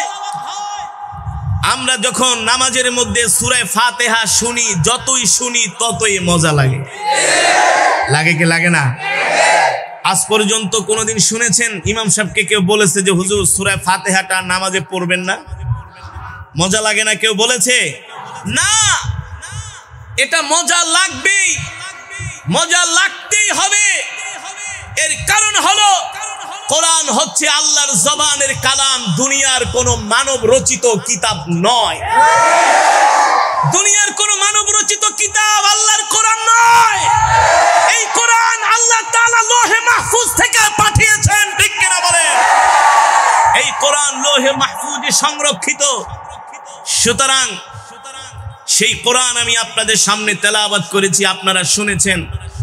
আমরা যখন নামাজের মধ্যে সূরা ফাতিহা শুনি, যতই শুনি ততই মজা লাগে, লাগে কি লাগে না? আজ পর্যন্ত কোনোদিন শুনেছেন ইমাম সাহেবকে কেউ বলেছে যে হুজুর সূরা ফাতিহাটা নামাজে পড়বেন না, মজা লাগে না? কেউ বলেছে? না, এটা মজা লাগবেই, মজা লাগতেই হবে। এর কারণ হলো কোরআন হচ্ছে হচ্ছে আল্লাহর জবানের কালাম, দুনিয়ার কোন মানব রচিত কিতাব নয়। দুনিয়ার কোন মানব রচিত কিতাব আল্লাহর কোরআন নয়। এই কোরআন আল্লাহ তাআলা লৌহে মাহফুজ থেকে পাঠিয়েছেন, ঠিক কিনা বলেন? এই কোরআন লৌহে মাহফুজে সংরক্ষিত। সুতরাং সেই কোরআন আমি আপনাদের সামনে তেলাওয়াত করেছি, আপনারা শুনেছেন।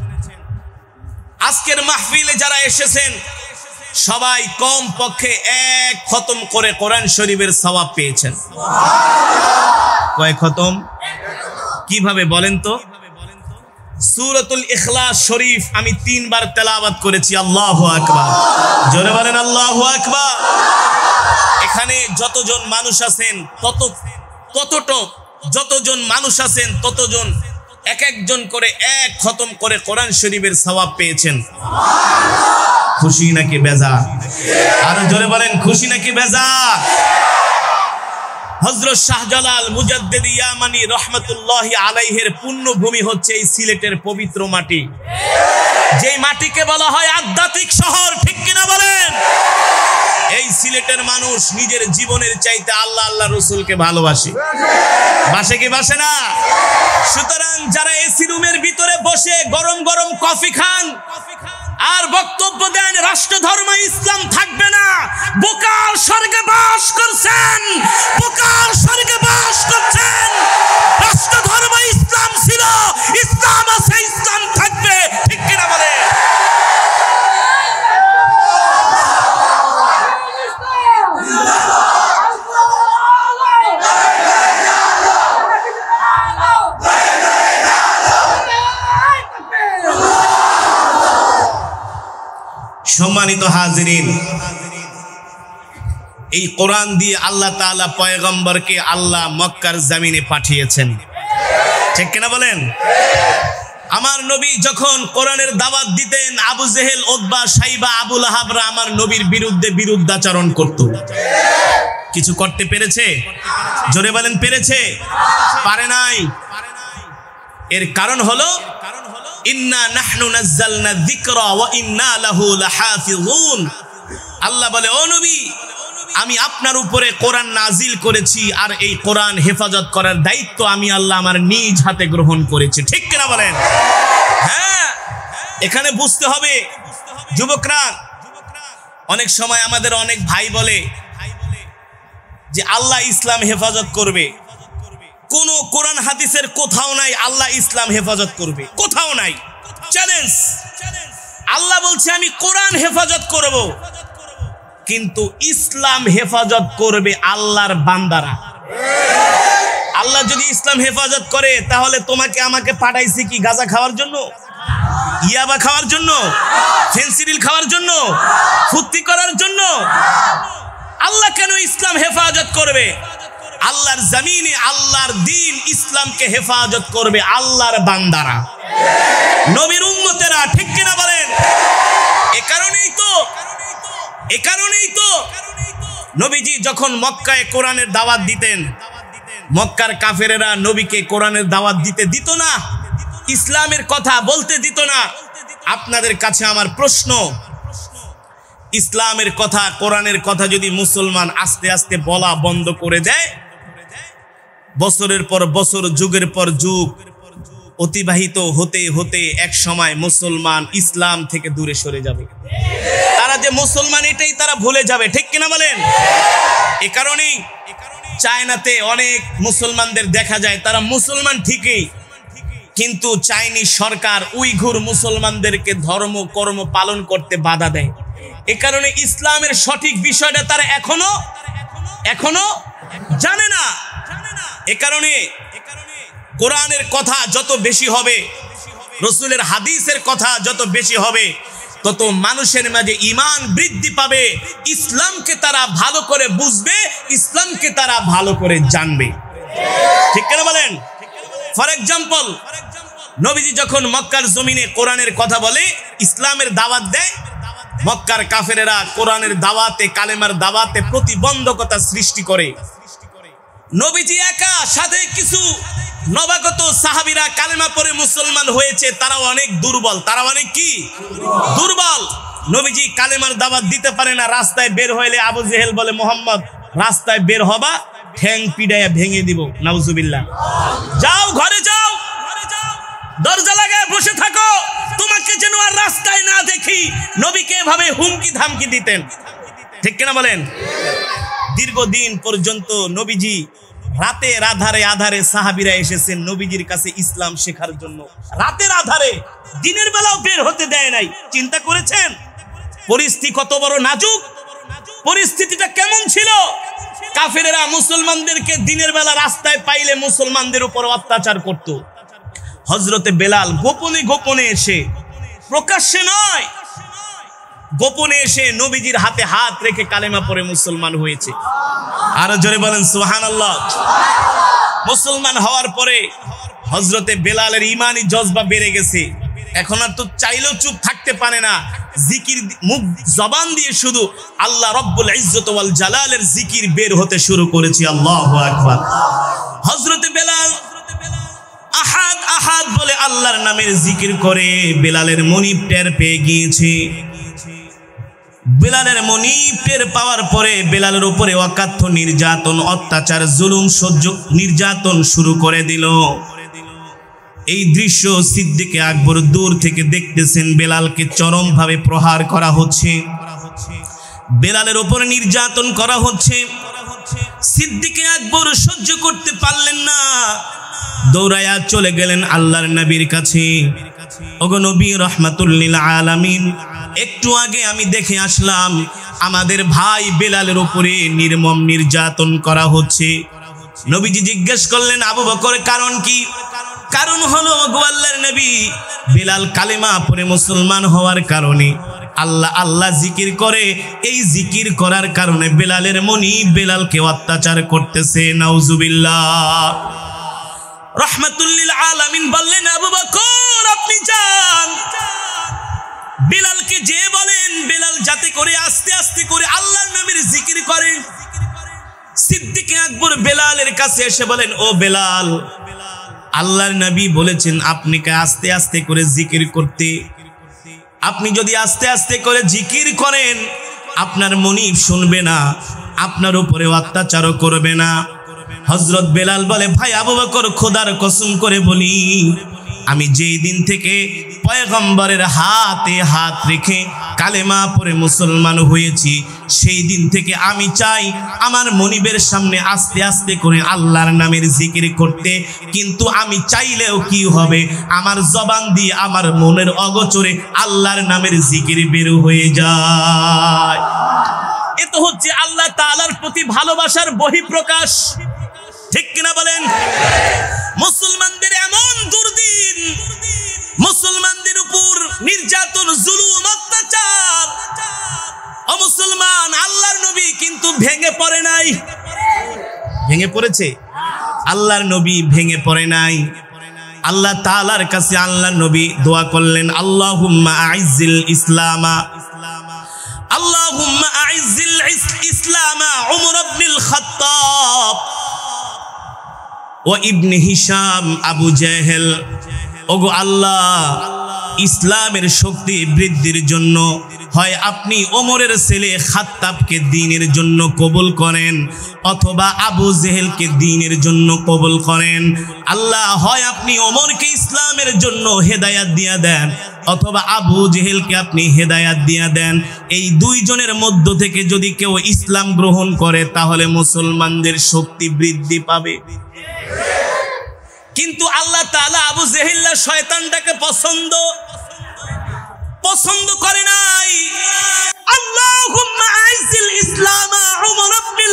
আজকের মাহফিলে যারা এসেছেন সবাই কম পক্ষে এক খতম করে কোরআন শরীফের সওয়াব পেয়েছেন। কয় খতম? কিভাবে বলেন তো? সূরাতুল ইখলাস শরীফ আমি 3 বার তেলাওয়াত করেছি। আল্লাহু আকবার, জোরে বলেন আল্লাহু আকবার। এখানে যতজন মানুষ আছেন যতজন মানুষ আছেন ততজন এক একজন করে এক খতম করে কোরআন শরীফের সওয়াব পেয়েছেন। খুশি নাকি বেজার? আরো জোরে বলেন, খুশি নাকি বেজার? হযরত শাহজালাল মুজাদ্দিদ ইয়ামানি রহমাতুল্লাহি আলাইহির পুণ্যভূমি হচ্ছে এই সিলেটের পবিত্র মাটি, যেই মাটিকে বলা হয় আধ্যাত্মিক শহর, ঠিক কিনা বলেন? এই সিলেটের মানুষ নিজের জীবনের চাইতে আল্লাহ আল্লাহ রসুলকে ভালোবাসে। বাসে কি বাসে না? সুতরাং যারা এসি রুমের ভিতরে বসে গরম গরম কফি খান আর বক্তব্য দেন রাষ্ট্র ধর্ম ইসলাম থাকবে না, বোকার স্বর্গে বাস করছেন, বোকার স্বর্গে বাস করছেন। রাষ্ট্র ধর্ম ইসলাম ছিল, ইসলাম আছে, ইসলাম থাকবে, ঠিক কিনা বলে? সম্মানিত হাজিরিন, এই কোরআন দিয়ে আল্লাহ তাআলা পয়গম্বরকে আল্লাহ মক্কার জমিনে পাঠিয়েছেন, ঠিক কিনা বলেন? আমার নবী যখন কোরআনের দাওয়াত দিতেন, Abu Jahl, Utba, Shaiba, Abu লাহাবরা আমার নবীর বিরুদ্ধে বিরুদ্ধাচরণ করত। কিছু করতে পেরেছে? জোরে বলেন, পেরেছে? পারে নাই। এর কারণ হলো ইন্না নাহনু নাযালনা যিকরা ওয়া ইন্না লাহু লাহাফিজুন। আল্লাহ বলে, ও নবী, আমি আপনার উপরে কোরআন নাজিল করেছি আর এই কোরআন হেফাজত করার দায়িত্ব আমি আল্লাহ আমার নিজ হাতে গ্রহণ করেছি, ঠিক কিনা বলেন? হ্যাঁ, এখানে বুঝতে হবে যুবকরা, অনেক সময় আমাদের অনেক ভাই বলে যে আল্লাহ ইসলাম হেফাজত করবে। কোন কোরআন হাদিসের কোথাও নাই আল্লাহ ইসলাম হেফাজত করবে, কোথাও নাই। চ্যালেঞ্জ। আল্লাহ বলছে আমি কোরআন হেফাজত করব, কিন্তু ইসলাম হেফাজত করবে আল্লাহর বান্দারা। আল্লাহ যদি ইসলাম হেফাজত করে তাহলে তোমাকে আমাকে পাঠাইছে কি গাঁজা খাওয়ার জন্য, ইয়াবা খাওয়ার জন্য, ফেন্সিডিল খাওয়ার জন্য, ফুর্তি করার জন্য? আল্লাহ কেন ইসলাম হেফাজত করবে? আল্লাহর জমিনে আল্লাহর দ্বীন ইসলামকে হেফাজত করবে আল্লাহর বান্দারা, নবীর উম্মতেরা, ঠিক কিনা বলেন? এ কারণেই তো নবীজি যখন মক্কায় কোরআনের দাওয়াত দিতেন, মক্কার কাফেরেরা নবীকে কোরআনের দাওয়াত দিতে দিত না, ইসলামের কথা বলতে দিত না। আপনাদের কাছে আমার প্রশ্ন, ইসলামের কথা, কোরআনের কথা যদি মুসলমান আস্তে আস্তে বলা বন্ধ করে দেয়, বছরের পর বছর, যুগের পর যুগ অতিবাহিত হতে হতে এক সময় মুসলমান ইসলাম থেকে দূরে সরে যাবে। তারা যে মুসলমান এটাই তারা ভুলে যাবে, ঠিক কিনা বলেন? এ কারণেই চায়নাতে অনেক মুসলমানদের দেখা যায় তারা মুসলমান ঠিকই, কিন্তু চাইনিজ সরকার উইঘুর মুসলমানদেরকে ধর্ম কর্ম পালন করতে বাধা দেয়। এ কারণে ইসলামের সঠিক বিষয়টা তারা এখনো জানে না। এ কারণে কোরআনের কথা যত বেশি হবে, রসুলের হাদিসের কথা যত বেশি হবে, তত মানুষের মাঝে ঈমান বৃদ্ধি পাবে, ইসলামকে তারা ভালো করে বুঝবে, ইসলামকে তারা ভালো করে জানবে, ঠিক কেন বলেন? ফর এক্সাম্পল, নবীজি যখন মক্কার জমিনে কোরআনের কথা বলে, ইসলামের দাওয়াত দেয়, মক্কার কাফেরেরা কোরআনের দাওয়াতে, কালেমার দাওয়াতে প্রতিবন্ধকতা সৃষ্টি করে। নবীজি একা, সাথে কিছু নবাগত সাহাবীরা কালেমা পড়ে মুসলমান হয়েছে, তারা অনেক দুর্বল। তারা অনেক কি দুর্বল। নবীজি কালেমার দাওয়াত দিতে পারে না। রাস্তায় বের হইলে আবু জেহেল বলে, মোহাম্মদ রাস্তায় বের হবা, ঠ্যাং পিড়াইয়া ভেঙে দিব। নাউজুবিল্লাহ। যাও ঘরে যাও, দরজা লাগায় বসে থাকো, তোমাকে যেন আর রাস্তায় না দেখি। নবীকে এভাবে হুমকি ধামকি দিতেন, ঠিক কিনা বলেন? দীর্ঘদিন পর্যন্ত নবীজি রাতের আধারে আধারে সাহাবীরা এসেছেন নবীজির কাছে ইসলাম শেখার জন্য। রাতের আধারে, দিনের বেলাও বের হতে দেয় নাই। চিন্তা করেছেন পরিস্থিতি কত বড় নাজুক? পরিস্থিতিটা কেমন ছিল? কাফেরেরা মুসলমানদেরকে দিনের বেলা রাস্তায় পাইলে মুসলমানদের উপর অত্যাচার করত। হযরতে বেলাল গোপনে গোপনে এসে, প্রকাশ্যে নয়, গোপনে এসে নবীজির হাতে হাত রেখে কালেমা পড়ে মুসলমান হয়েছে। আরো জোরে বলেন সুবহানাল্লাহ। মুসলমান হওয়ার পরে হযরতে বেলালের ঈমানি জজবা বেড়ে গেছে। এখন আর তো চাইলেও চুপ থাকতে পারে না। জিকির, মুখ জবান দিয়ে শুধু আল্লাহ রব্বুল ইজ্জত ওয়াল জালালের জিকির বের হতে শুরু করেছে। আল্লাহু আকবার। হযরতে বেলাল আহাদ আহাদ বলে আল্লাহর নামের জিকির করে বেলালের মনিব টের পেয়ে গিয়েছে। বেলালের মনিব টের পাওয়ার পরে বেলালের উপরে অকাথ্য নির্যাতন, অত্যাচার, জুলুম, সহ্য, নির্যাতন শুরু করে দিল। এই দৃশ্য সিদ্দিকে আকবর দূর থেকে দেখতেছেন। বেলালকে চরমভাবে প্রহার করা হচ্ছে, বেলালের উপরে নির্যাতন করা হচ্ছে। সিদ্দিকে আকবর সহ্য করতে পারলেন না, দৌড়ায়া চলে গেলেন আল্লাহর নবীর কাছে। ওগো নবী রাহমাতুল লিল আলামিন, একটু আগে আমি দেখে আসলাম আমাদের ভাই বেলালের উপরে নির্মম নির্যাতন করা হচ্ছে। নবীজি জিজ্ঞেস করলেন, আবু বকর কারণ কি? কারণ হলো ওগো আল্লাহর নবী, বেলাল কালেমা পড়ে মুসলমান হওয়ার কারণে আল্লাহ আল্লাহ জিকির করে, এই জিকির করার কারণে বেলালের মনিব বেলালকে অত্যাচার করতেছে। নাউজুবিল্লাহ। রাহমাতুল লিল আলামিন বললেন, আবু বকর আপনি যান, বেলালকে যে বলেন বেলাল যাতে করে আস্তে আস্তে করে আল্লাহর নামের জিকির করে। সিদ্দিক আকবর বেলালের কাছে এসে বলেন, ও বেলাল, আল্লাহর নবী বলেছেন আপনাকে আস্তে আস্তে করে জিকির করতে। আপনি যদি আস্তে আস্তে করে জিকির করেন আপনার মনিব শুনবে না, আপনার উপরে অত্যাচারও করবে না। হযরত বেলাল বলে, ভাই আবু বকর খোদার কসম করে বলি, আমি যেই দিন থেকে পয়গম্বরের হাতে হাত রেখে কালেমা পড়ে মুসলমান হয়েছি, সেই দিন থেকে আমি চাই আমার মনিবের সামনে আস্তে আস্তে করে আল্লাহর নামের জিকির করতে। কিন্তু আমি চাইলেও কি হবে, আমার জবান দিয়ে আমার মনের অগোচরে আল্লাহর নামের জিকির বের হয়ে যায়। এ তো হচ্ছে আল্লাহ তাআলার প্রতি ভালোবাসার বহিঃপ্রকাশ, ঠিক কিনা বলেন? মুসলমানদের এমন দুর্দিন, মুসলমানদের উপর নির্যাতন, জুলুম, অত্যাচার। ও মুসলমান, আল্লাহর নবী কিন্তু ভেঙে পড়ে নাই। ভেঙে পড়েছে? আল্লাহর নবী ভেঙে পড়ে নাই। আল্লাহ তাআলার কাছে আল্লাহর নবী দোয়া করলেন, আল্লাহুম্মা আইজ্জিল ইসলামা, আল্লাহুম্মা আইজ্জিল ইসলামা উমর ইবনুল খাত্তাব ও ইবনে হিশাম আবু জেহেল। ওগো আল্লাহ, ইসলামের শক্তি বৃদ্ধির জন্য হয় আপনি ওমরের ছেলে খাত্তাবকে দ্বীনের জন্য কবুল করেন, অথবা আবু জেহেলকে দ্বীনের জন্য কবুল করেন। আল্লাহ, হয় আপনি ওমরকে ইসলামের জন্য হেদায়াত দিয়া দেন, অথবা আবু জেহেলকে আপনি হেদায়াত দিয়া দেন। এই দুইজনের মধ্য থেকে যদি কেউ ইসলাম গ্রহণ করে তাহলে মুসলমানদের শক্তি বৃদ্ধি পাবে। কিন্তু আল্লাহ তাআলা আবু জেহেল শয়তানটাকে পছন্দ করে নাই। আল্লাহুম্মা আইজিল ইসলামা উমর ইবনুল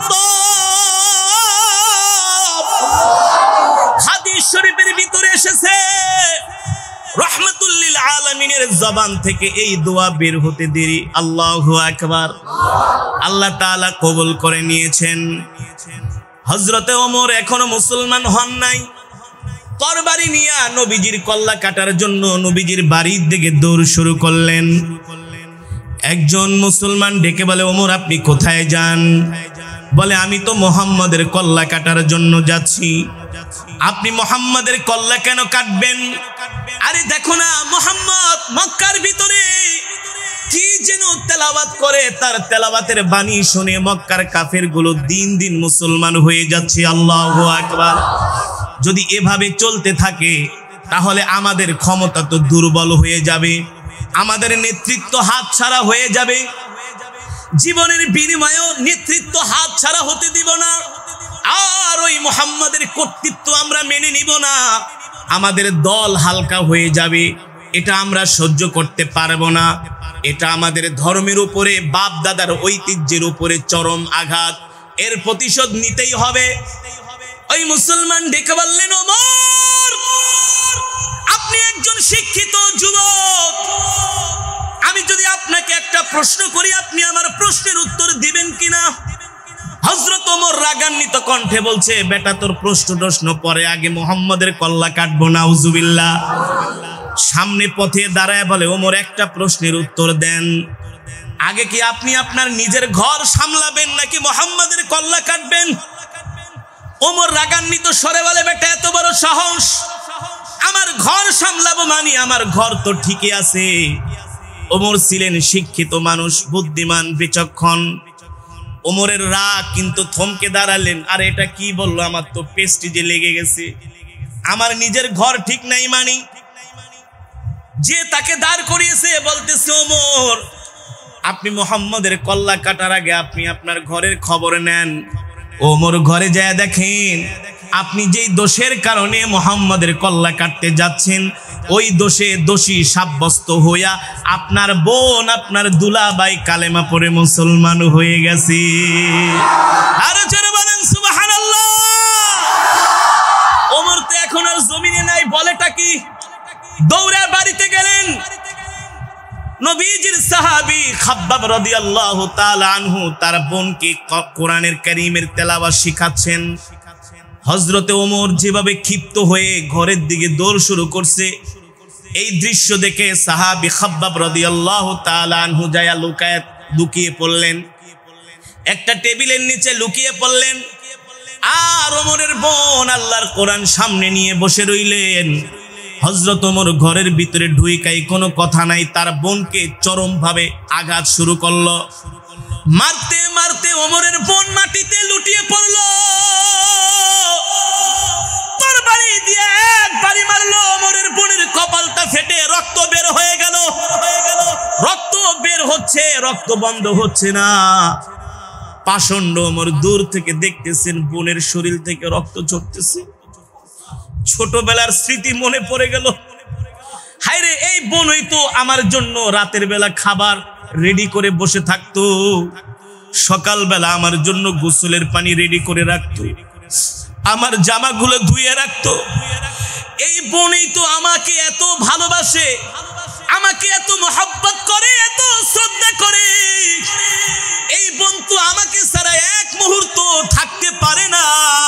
খাত্তাব। হাদিস শরীফের ভিতরে এসেছে, রাহমাতুল লিল আলামিনের জবান থেকে এই দোয়া বের হতে দেরি আল্লাহু আকবার, আল্লাহ তাআলা কবুল করে নিয়েছেন। হযরতে ওমর এখনো মুসলমান হন নাই। তরবারি নিয়ে নবীজির কল্লা কাটার জন্য নবীজির বাড়ির দিকে দৌড় শুরু করলেন। একজন মুসলমান ডেকে বলে, ওমর আপনি কোথায় যান? বলে আমি তো মুহাম্মাদের কল্লা কাটার জন্য যাচ্ছি। আপনি মুহাম্মাদের কল্লা কেন কাটবেন? আরে দেখো না, মুহাম্মদ মক্কার ভিতরে কি যেন তেলাওয়াত করে, তার তেলাওয়াতের বাণী শুনে মক্কার কাফেরগুলো দিন দিন মুসলমান হয়ে যাচ্ছে। আল্লাহু আকবার। যদি এভাবে চলতে থাকে তাহলে আমাদের ক্ষমতা তো দুর্বল হয়ে যাবে, আমাদের নেতৃত্ব হাতছাড়া হয়ে যাবে। জীবনের বিনিময়েও নেতৃত্ব হাতছাড়া হতে দিব না, আর ওই মুহাম্মাদের কর্তৃত্ব আমরা মেনে নিব না। আমাদের দল হালকা হয়ে যাবে, এটা আমরা সহ্য করতে পারবো না। এটা আমাদের ধর্মের উপরে, বাপ দাদার ঐতিহ্যের উপরে চরম আঘাত। এর প্রতিশোধ নিতেই হবে। ওই মুসলমান ডেকে বললেন, ওমর, আপনি একজন শিক্ষিত যুবক, আমি যদি আপনাকে একটা প্রশ্ন করি আপনি আমার প্রশ্নের উত্তর দিবেন কিনা? হযরত ওমর রাগান্বিত কণ্ঠে বলছে, বেটা তোর প্রশ্ন পরে, আগে মুহাম্মাদের কল্লা কাটবো। নাউজুবিল্লাহ। সামনে পথে দাঁড়ায় বলে, ওমর একটা প্রশ্নের উত্তর দেন, আগে কি আপনি আপনার নিজের ঘর সামলাবেন নাকি মুহাম্মাদের কল্লা কাটবেন? ওমর রাগান্বিত স্বরে বলে, বেটা এত বড় সাহস, আমার ঘর সামলাবো মানে আমার ঘর তো ঠিকই আছে। ওমর ছিলেন শিক্ষিত মানুষ, বুদ্ধিমান, বিচক্ষণ। ওমরের রাগ কিন্তু থমকে দাঁড়ালেন, আর এটা কি বললো, আমার তো পেস্টিজে লেগে গেছে, আমার নিজের ঘর ঠিক নাই মানি। যে তাকে দাঁড় করিয়েছে বলতেছে, ওমর আপনি মুহাম্মাদের কল্লা কাটার আগে আপনি আপনার ঘরের খবর নেন। ওমর ঘরে যায় দেখেন, আপনি যেই দোষের কারণে মুহাম্মাদের কল্লা কাটতে যাচ্ছেন ওই দোষে দোষী সাব্যস্ত হইয়া আপনার বোন, আপনার দুলাভাই কালেমা পড়ে মুসলমান হয়ে গেছে। আর জোরে বলেন সুবহানাল্লাহ। ওমর তো এখন আর জমিনে নাই, বলেটা কি? দৌড়ে বাড়িতে গেলেন। নবীজির সাহাবী খাব্বাব রাদিয়াল্লাহু তাআলা আনহু তার বোনকে কোরআনের কারীমের তেলাওয়াত শিখাচ্ছেন। হযরতে ওমর যেভাবে ক্ষিপ্ত হয়ে ঘরের দিকে দৌড় শুরু করছে, এই দৃশ্য দেখে সাহাবী খাব্বাব রাদিয়াল্লাহু তাআলা আনহু যায়া লুকিয়ে পড়লেন, একটা টেবিলের নিচে লুকিয়ে পড়লেন। আর ওমরের বোন আল্লাহর কোরআন সামনে নিয়ে বসে রইলেন। হযরত ওমর ঘরের ভিতরে ঢুইকাই কোনো কথা নাই, তার বোনকে চরম ভাবে আঘাত শুরু করলো। মারতে মারতে ওমরের বোন মাটিতে লুটিয়ে পড়লো। তরবারি দিয়ে এক বাড়ি মারলো, ওমরের বোনের কপালটা ফেটে রক্ত বের হয়ে গেল। রক্ত বের হচ্ছে, রক্ত বন্ধ হচ্ছে না। পাষণ্ড ওমর দূর থেকে দেখতেছেন বোনের শরীর থেকে রক্ত ঝরতেছে। ছোটবেলার স্মৃতি মনে পড়ে গেল। হায়রে, এই বোনই তো আমার জন্য রাতের বেলা খাবার রেডি করে বসে থাকতো, সকালবেলা আমার জন্য গোসলের পানি রেডি করে রাখতো, আমার জামাগুলো ধুয়ে রাখতো। এই বোনই তো আমাকে এত ভালোবাসে, আমাকে এত মহব্বত করে, এত শ্রদ্ধা করে। এই বোন তো আমাকে ছাড়া এক মুহূর্ত থাকতে পারে না।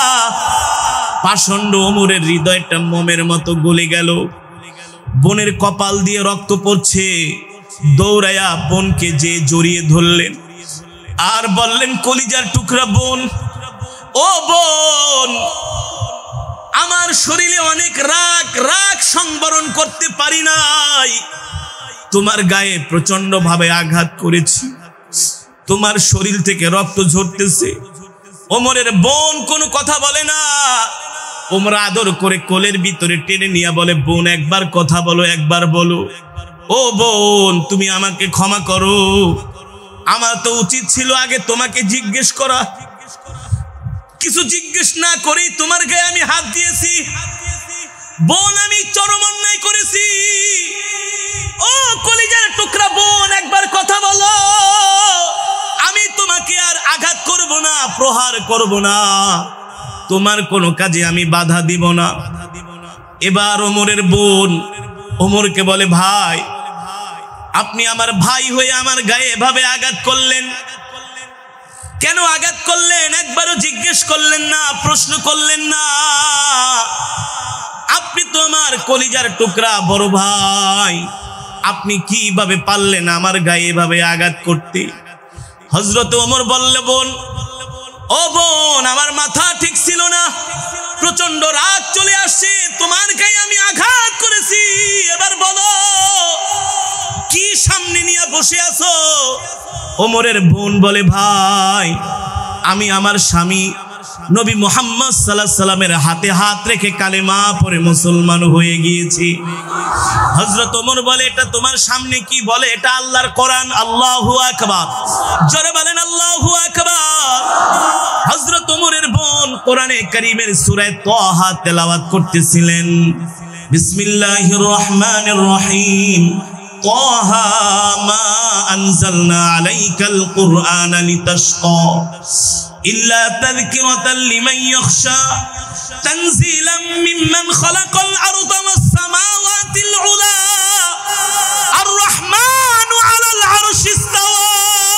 পাষণ্ড ওমরের হৃদয়টা মোমের মতো গলে গেল। বোনের কপাল দিয়ে রক্ত পড়ছে। দৌড়ায়া বোনকে যে জড়িয়ে ধরলেন আর বললেন, কলিজার টুকরা বোন, ও বোন, আমার শরীরে অনেক রাগ সংবরণ করতে পারি নাই, তোমার গায়ে প্রচন্ড ভাবে আঘাত করেছি, তোমার শরীর থেকে রক্ত ঝরতেছে। ওমরের বোন কোনো কথা বলে না। ওমর আদর করে কোলের ভিতরে টেনে নিয়ে বলে, বোন একবার কথা বলো, একবার বলো। ও বোন, তুমি আমাকে ক্ষমা করো, আমার তো উচিত ছিল আগে তোমাকে জিজ্ঞেস করা, কিছু জিজ্ঞেস না করেই তোমার গায়ে আমি হাত দিয়েছি। বোন, আমি চরম অন্যায় করেছি। ও কলিজার টুকরা বোন, একবার কথা বলো, আমি তোমাকে আর আঘাত করব না, প্রহার করব না, তোমার কোনো কাজে আমি বাধা দিব না। এবার ওমরের বোন ওমরকে বলে, ভাই, আপনি আমার ভাই হয়ে আমার গায়ে এভাবে আঘাত করলেন, কেন আঘাত করলেন? একবারও জিজ্ঞেস করলেন না, প্রশ্ন করলেন না। আপনি তো আমার কলিজার টুকরা বড় ভাই, আপনি কিভাবে পারলেন আমার গায়ে এভাবে আঘাত করতে? হযরত ওমর বললে, বোন, ও বোন, আমার মাথা ঠিক ছিল না, প্রচন্ড রাগ চলে আসছে, তোমার গায়ে আমি আঘাত করেছি, এবার বলো কি সামনে নিয়ে বসে আছো? ওমরের বোন বলে, ভাই আমি আমার স্বামী নবী মুহাম্মদ সাল্লাল্লাহু আলাইহি সাল্লামের হাতে হাত রেখে কালেমা পড়ে মুসলমান হয়ে গিয়েছি। হযরত ওমর বলে, এটা তোমার সামনে কি? বলে, এটা আল্লাহর কোরআন। আল্লাহু আকবার, জোরে বলেন আল্লাহু আকবার। হযরত ওমরের বোন কোরআনে কারীমের সূরা তাহা তেলাওয়াত করতেছিলেন। বিসমিল্লাহির রহমানির রহিম। তাহা মা আনজালনা আলাইকাল কুরআনা লিতাশকা ইল্লা তাযকিরাতাল লিমান ইয়াখশা তানজিলাম মিম্মান খালাকাল আরদা ওয়াস সামাওয়াতিল উলা আর রহমানু আলাল আরশি ইসতাওয়া।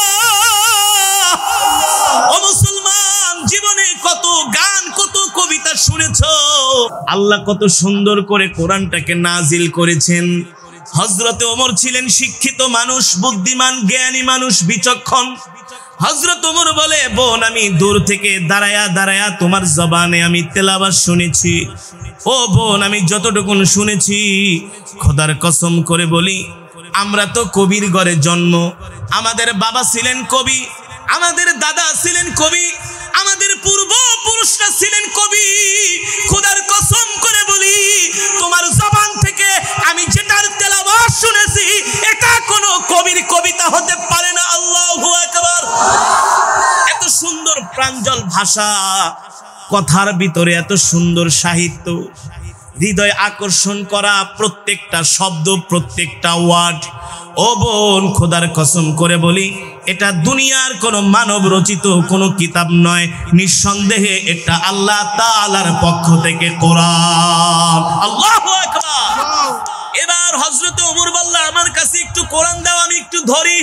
ও মুসলমান, জীবনে কত গান কত কবিতা শুনেছো, আল্লাহ কত সুন্দর করে কোরআনটাকে নাজিল করেছেন। হযরতে ওমর ছিলেন শিক্ষিত মানুষ, বুদ্ধিমান, জ্ঞানী মানুষ, বিচক্ষণ। হযরত ওমর বলে, বোন আমি দূর থেকে দাঁড়ায়া দাঁড়ায়া তোমার জবানে আমি তেলাওয়াত শুনেছি। ও বোন, আমি যতটুকু শুনেছি খোদার কসম করে বলি, আমরা তো কবির ঘরে জন্ম, আমাদের বাবা ছিলেন কবি, আমাদের দাদা ছিলেন কবি, আমাদের পূর্বপুরুষরা ছিলেন কবি। খোদার কসম করে বলি, তোমার জবান থেকে আমি যেটার তেলাওয়াত শুনেছি এটা কোনো কবির কবিতা হতে পারে না। আল্লাহু আকবার। এত সুন্দর প্রাঞ্জল ভাষা, কথার ভিতরে এত সুন্দর সাহিত্য, হৃদয় আকর্ষণ করা প্রত্যেকটা শব্দ, প্রত্যেকটা ওয়ার্ড। ও বোন, খোদার কসম করে বলি, এটা দুনিয়ার কোনো মানব রচিত কোনো কিতাব নয়, নিঃসন্দেহে এটা আল্লাহ তাআলার পক্ষ থেকে কোরআন। আল্লাহু আকবার। এবার হযরত ওমর বলল, আমার কাছে একটু কোরআন দাও, আমি একটু ধরি।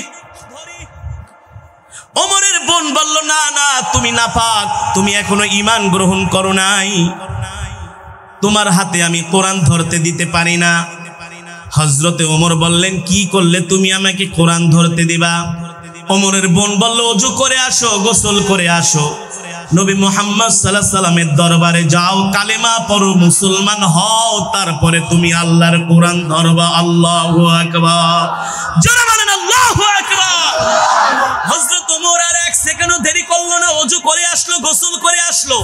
ওমরের বোন বলল, না না, তুমি নাপাক, তুমি এখনো ঈমান গ্রহণ করো নাই, তোমার হাতে আমি কোরআন ধরতে দিতে পারি না। হযরতে ওমর বললেন, কি করলে তুমি আমাকে কোরআন ধরতে দিবা? ওমরের বোন বলল, ওযু করে আসো, গোসল করে আসো, নবী মুহাম্মদ সাল্লাল্লাহু আলাইহি সাল্লামের দরবারে যাও, কালেমা পড়ো, মুসলমান হও, তারপরে তুমি আল্লাহর কোরআন ধরবা। আল্লাহু আকবার, জোরে বলেন আল্লাহু আকবার। হযরত ওমর আর এক সেকেন্ডও দেরি করলো না, ওযু করে আসলো, গোসল করে আসলো।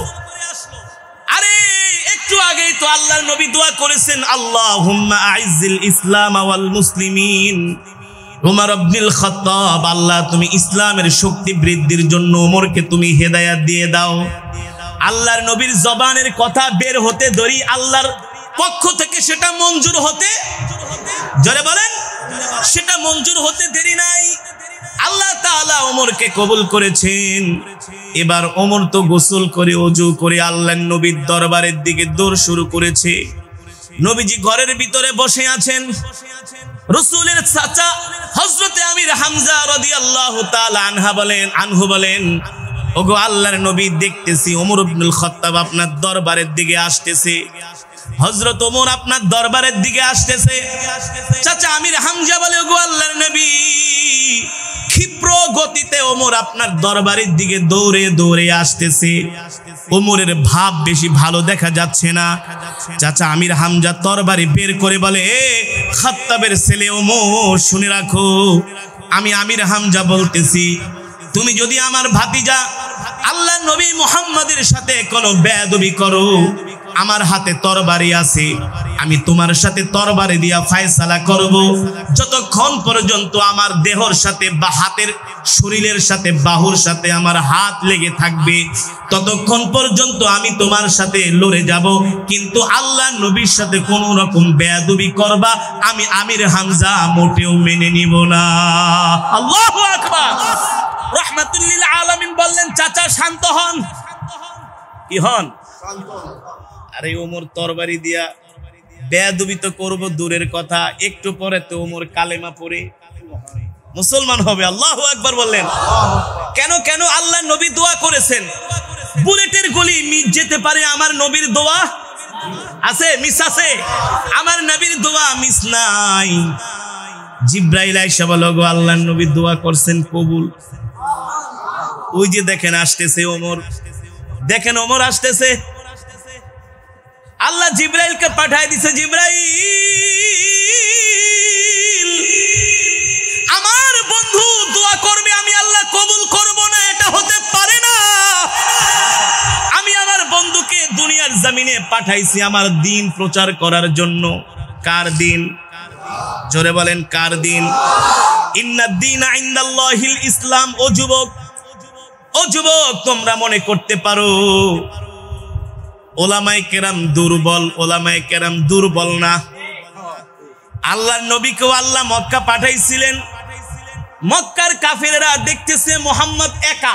আরে একটু আগেই তো আল্লাহর নবী দোয়া করেছেন, আল্লাহুম্মা আইজ্জিল ইসলাম ওয়াল মুসলিমিন। ওমর ইবনুল খাত্তাব, আল্লাহ তুমি ইসলামের শক্তি বৃদ্ধির জন্য ওমরকে তুমি হেদায়েত দিয়ে দাও। আল্লাহর নবীর জবানের কথা বের হতে দেরি, আল্লাহর পক্ষ থেকে সেটা মঞ্জুর হতে, জোরে বলেন, সেটা মঞ্জুর হতে দেরি নাই। আল্লাহ তাআলা ওমরকে কবুল করেছেন। এবার ওমর তো গোসল করে ওযু করে আল্লাহর নবীর দরবারের দিকে দৌড় শুরু করেছে। নবীজি ঘরের ভিতরে বসে আছেন। রাসূলের চাচা হযরতে আমির হামজা রাদিয়াল্লাহু তাআলা আনহু বলেন, ওগো আল্লাহর নবী, দেখতেছি ওমর ইবনুল খাত্তাব আপনার দরবারের দিকে আসতেছে। হযরত ওমর আপনার দরবারের দিকে আসতেছে। চাচা আমির হামজা বলে, ওগো আল্লাহর নবী, ক্ষিপ্র গতিতে ওমর আপনার দরবারের দিকে দৌড়ে দৌড়ে আসতেছে। ওমরের ভাব বেশি ভালো দেখা যাচ্ছে না। চাচা আমির হামজা তরবারি বের করে বলে, এ খাত্তাবের ছেলে ওমর, শুনে রাখো, আমি আমির হামজা বলতেছি, তুমি যদি আমার ভাতিজা আল্লাহর নবী মুহাম্মাদের সাথে কোনো বেয়াদবি করো, আমার হাতে তরবারি আছে, আমি তোমার সাথে তরবারি দিয়া ফয়সালা করব। যতক্ষণ পর্যন্ত আমার দেহর সাথে বা হাতের শরীরের সাথে বাহুর সাথে আমার হাত লেগে থাকবে, ততক্ষণ পর্যন্ত আমি তোমার সাথে লড়ে যাব। কিন্তু আল্লাহ নবীর সাথে কোন রকম বেয়াদবি করবা, আমি আমির হামজা মোটেও মেনে নিব না। আল্লাহু আকবার। রাহমাতুল লিল আলামিন বললেন, চাচা শান্ত হন। কি হন? আরে ওমর তরবারি দিয়া বেয়াদবি তো করবো দূরের কথা, একটু পরে তো ওমর কালেমা পড়ে মুসলমান হবে। আল্লাহু আকবার বললেন। কেন কেন? আল্লাহ নবী দোয়া করেছেন। বুলেটের গুলি মিস যেতে পারে, আমার নবীর দোয়া আছে মিস আছে? আমার নবীর দোয়া মিস নাই। জিব্রাইল আয়েশা বলে, গো আল্লাহর নবী দোয়া করছেন কবুল। ওই যে দেখেন আসতেছে ওমর, দেখেন ওমর আসতেছে। আল্লাহ জিব্রাইলকে পাঠায় দিছে, জিব্রাইল আমার বন্ধু দোয়া করবে, আমি আল্লাহ কবুল করব না, এটা হতে পারে না। আমি আমার বন্ধুকে দুনিয়ার জমিনে পাঠাইছি আমার দিন প্রচার করার জন্য। কার দিন? জোরে বলেন কার দিন? ইন্নাদ দীনা ইনদাল্লাহিল ইসলাম। ও যুবক, ও যুবক, তোমরা মনে করতে পারো ওলামায়ে কেরাম দুর্বল, ওলামায়ে কেরাম দুর্বল না। আল্লাহর নবীকে আল্লাহ মক্কা পাঠাইছিলেন, মক্কার কাফেরেরা দেখতেছে মুহাম্মদ একা,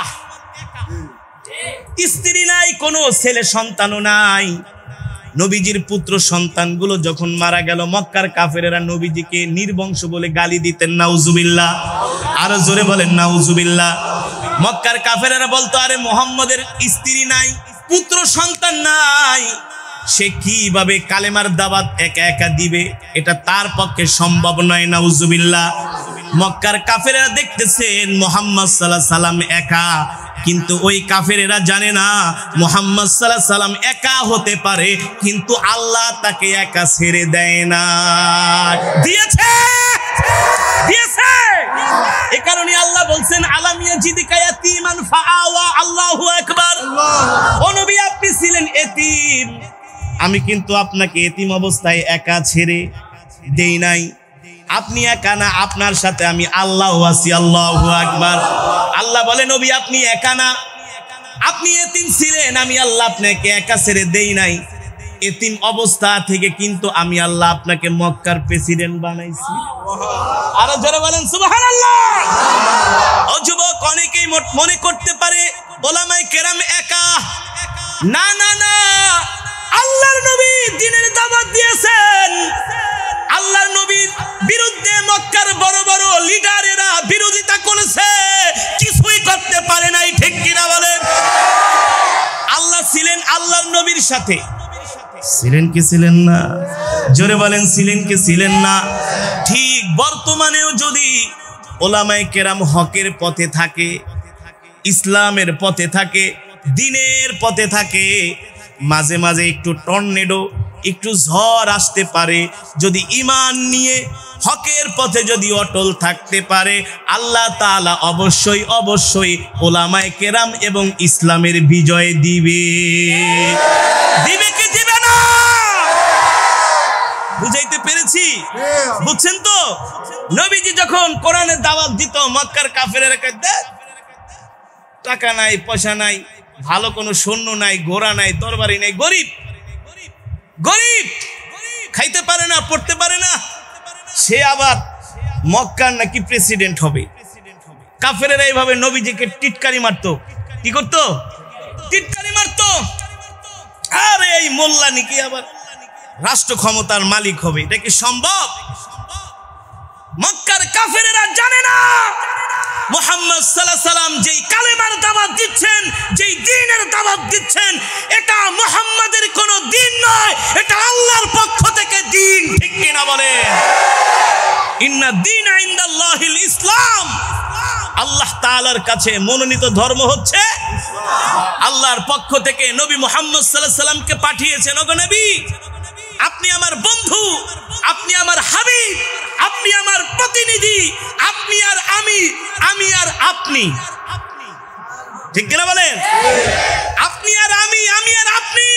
স্ত্রী নাই, কোনো ছেলে সন্তানও নাই। নবীজির পুত্র সন্তানগুলো যখন মারা গেল, মক্কার কাফেরেরা নবীজিকে নির্বংশ বলে গালি দিতেন। নাউজুবিল্লাহ, আরো জোরে বলেন নাউজুবিল্লাহ। মক্কার কাফেরেরা বলতো, আরে মুহাম্মদের স্ত্রী নাই, পুত্র সন্তান নাই, সে কিভাবে কালেমার দাওয়াত একা একা দিবে? এটা তার পক্ষে সম্ভব নয়। নাউজুবিল্লাহ। মক্কার কাফেরেরা দেখতেছেন মুহাম্মদ সাল্লাল্লাহু আলাইহি সাল্লাম একা, কিন্তু ওই কাফেরেরা জানে না মুহাম্মদ সাল্লাল্লাহু আলাইহি সাল্লাম একা হতে পারে, কিন্তু আল্লাহ তাকে একা ছেড়ে দেয় না, দিয়েছে, দিয়েছে। এই কারণে আল্লাহ বলছেন আলাম ইয়াজিদিকা ইয়াতীমান ফাআওয়া। আল্লাহু আকবার। ও নবী, আপনি ছিলেন এতিম, আমি কিন্তু আপনাকে এতিম অবস্থায় একা ছেড়ে দেই নাই। আপনি একা না, আপনার সাথে আমি আল্লাহ আছি। আল্লাহু আকবার। আল্লাহ বলে, নবী আপনি একা না, আপনি এতিম ছিলেন, আমি আল্লাহ আপনাকে একা ছেড়ে দেই নাই। এতিম অবস্থা থেকে কিন্তু আমি আল্লাহ আপনাকে মক্কার প্রেসিডেন্ট বানাইছি। আরো জোরে বলেন সুবহানাল্লাহ। ও যুবক, অনেকেই মনে করতে পারে ওলামায়ে কেরাম একা। না না না, আল্লাহর নবী দ্বীনের দাওয়াত দিয়েছেন, আল্লাহর নবীর বিরুদ্ধে মক্কার বড় বড় লিডারেরা বিরোধিতা করেছে, কিছুই করতে পারে নাই। ঠিক কিনা বলেন? আল্লাহ ছিলেন আল্লাহর নবীর সাথে, ছিলেন কি ছিলেন না? জোরে বলেন ছিলেন কি ছিলেন না? ঠিক বর্তমানেও যদি ওলামায়ে কেরাম হকের পথে থাকে, ইসলামের পথে থাকে, দ্বীনের পথে থাকে, মাঝে মাঝে একটু টর্নেডো, একটু ঝড় আসতে পারে। যদি ঈমান নিয়ে হকের পথে যদি অটল থাকতে পারে, আল্লাহ তাআলা অবশ্যই অবশ্যই ওলামায়ে কেরাম এবং ইসলামের বিজয় দিবে। দিবে কি দিবে না? বুঝাইতে পেরেছি? বুঝছেন তো? নবীজি যখন কোরআনের দাওয়াত দিত, মক্কার কাফেরেরা কইতো টাকা নাই, পয়সা নাই, ভালো কোনো সৈন্য নাই, ঘোড়া নাই, তরবারি নাই, গরিব গরিব, খাইতে পারে না, পড়তে পারে না, সে আবার মক্কার নাকি প্রেসিডেন্ট হবে। কাফেরেরা এইভাবে নবীজিকে টিটকারি মারতো। কি করতো? টিটকারি মারতো। আরে এই মোল্লা নাকি আবার রাষ্ট্র ক্ষমতার মালিক হবে, এটা কি সম্ভব? মক্কার কাফেরেরা জানে না মুহাম্মদ সাল্লাল্লাহু আলাইহি সাল্লাম যেই কালেমার দাওয়াত দিচ্ছেন, যেই দ্বীনের দাওয়াত দিচ্ছেন, এটা মুহাম্মাদের কোনো দ্বীন নয়, এটা আল্লাহর পক্ষ থেকে দ্বীন। ঠিক কিনা বলেন? ইন্নাদ দীনা ইনদাল্লাহিল ইসলাম। আল্লাহ তাআলার কাছে মনোনীত ধর্ম হচ্ছে আল্লাহর পক্ষ থেকে নবী মুহাম্মদ সাল্লাল্লাহু আলাইহি সাল্লামকে পাঠিয়েছেন। ওগো নবী, আপনি আমার বন্ধু, আপনি আমার হাবিব, আপনি আমার প্রতিনিধি, আপনি আর আমি, আমি আর আপনি। ঠিক কিনা বলেন? আপনি আর আমি, আমি আর আপনি।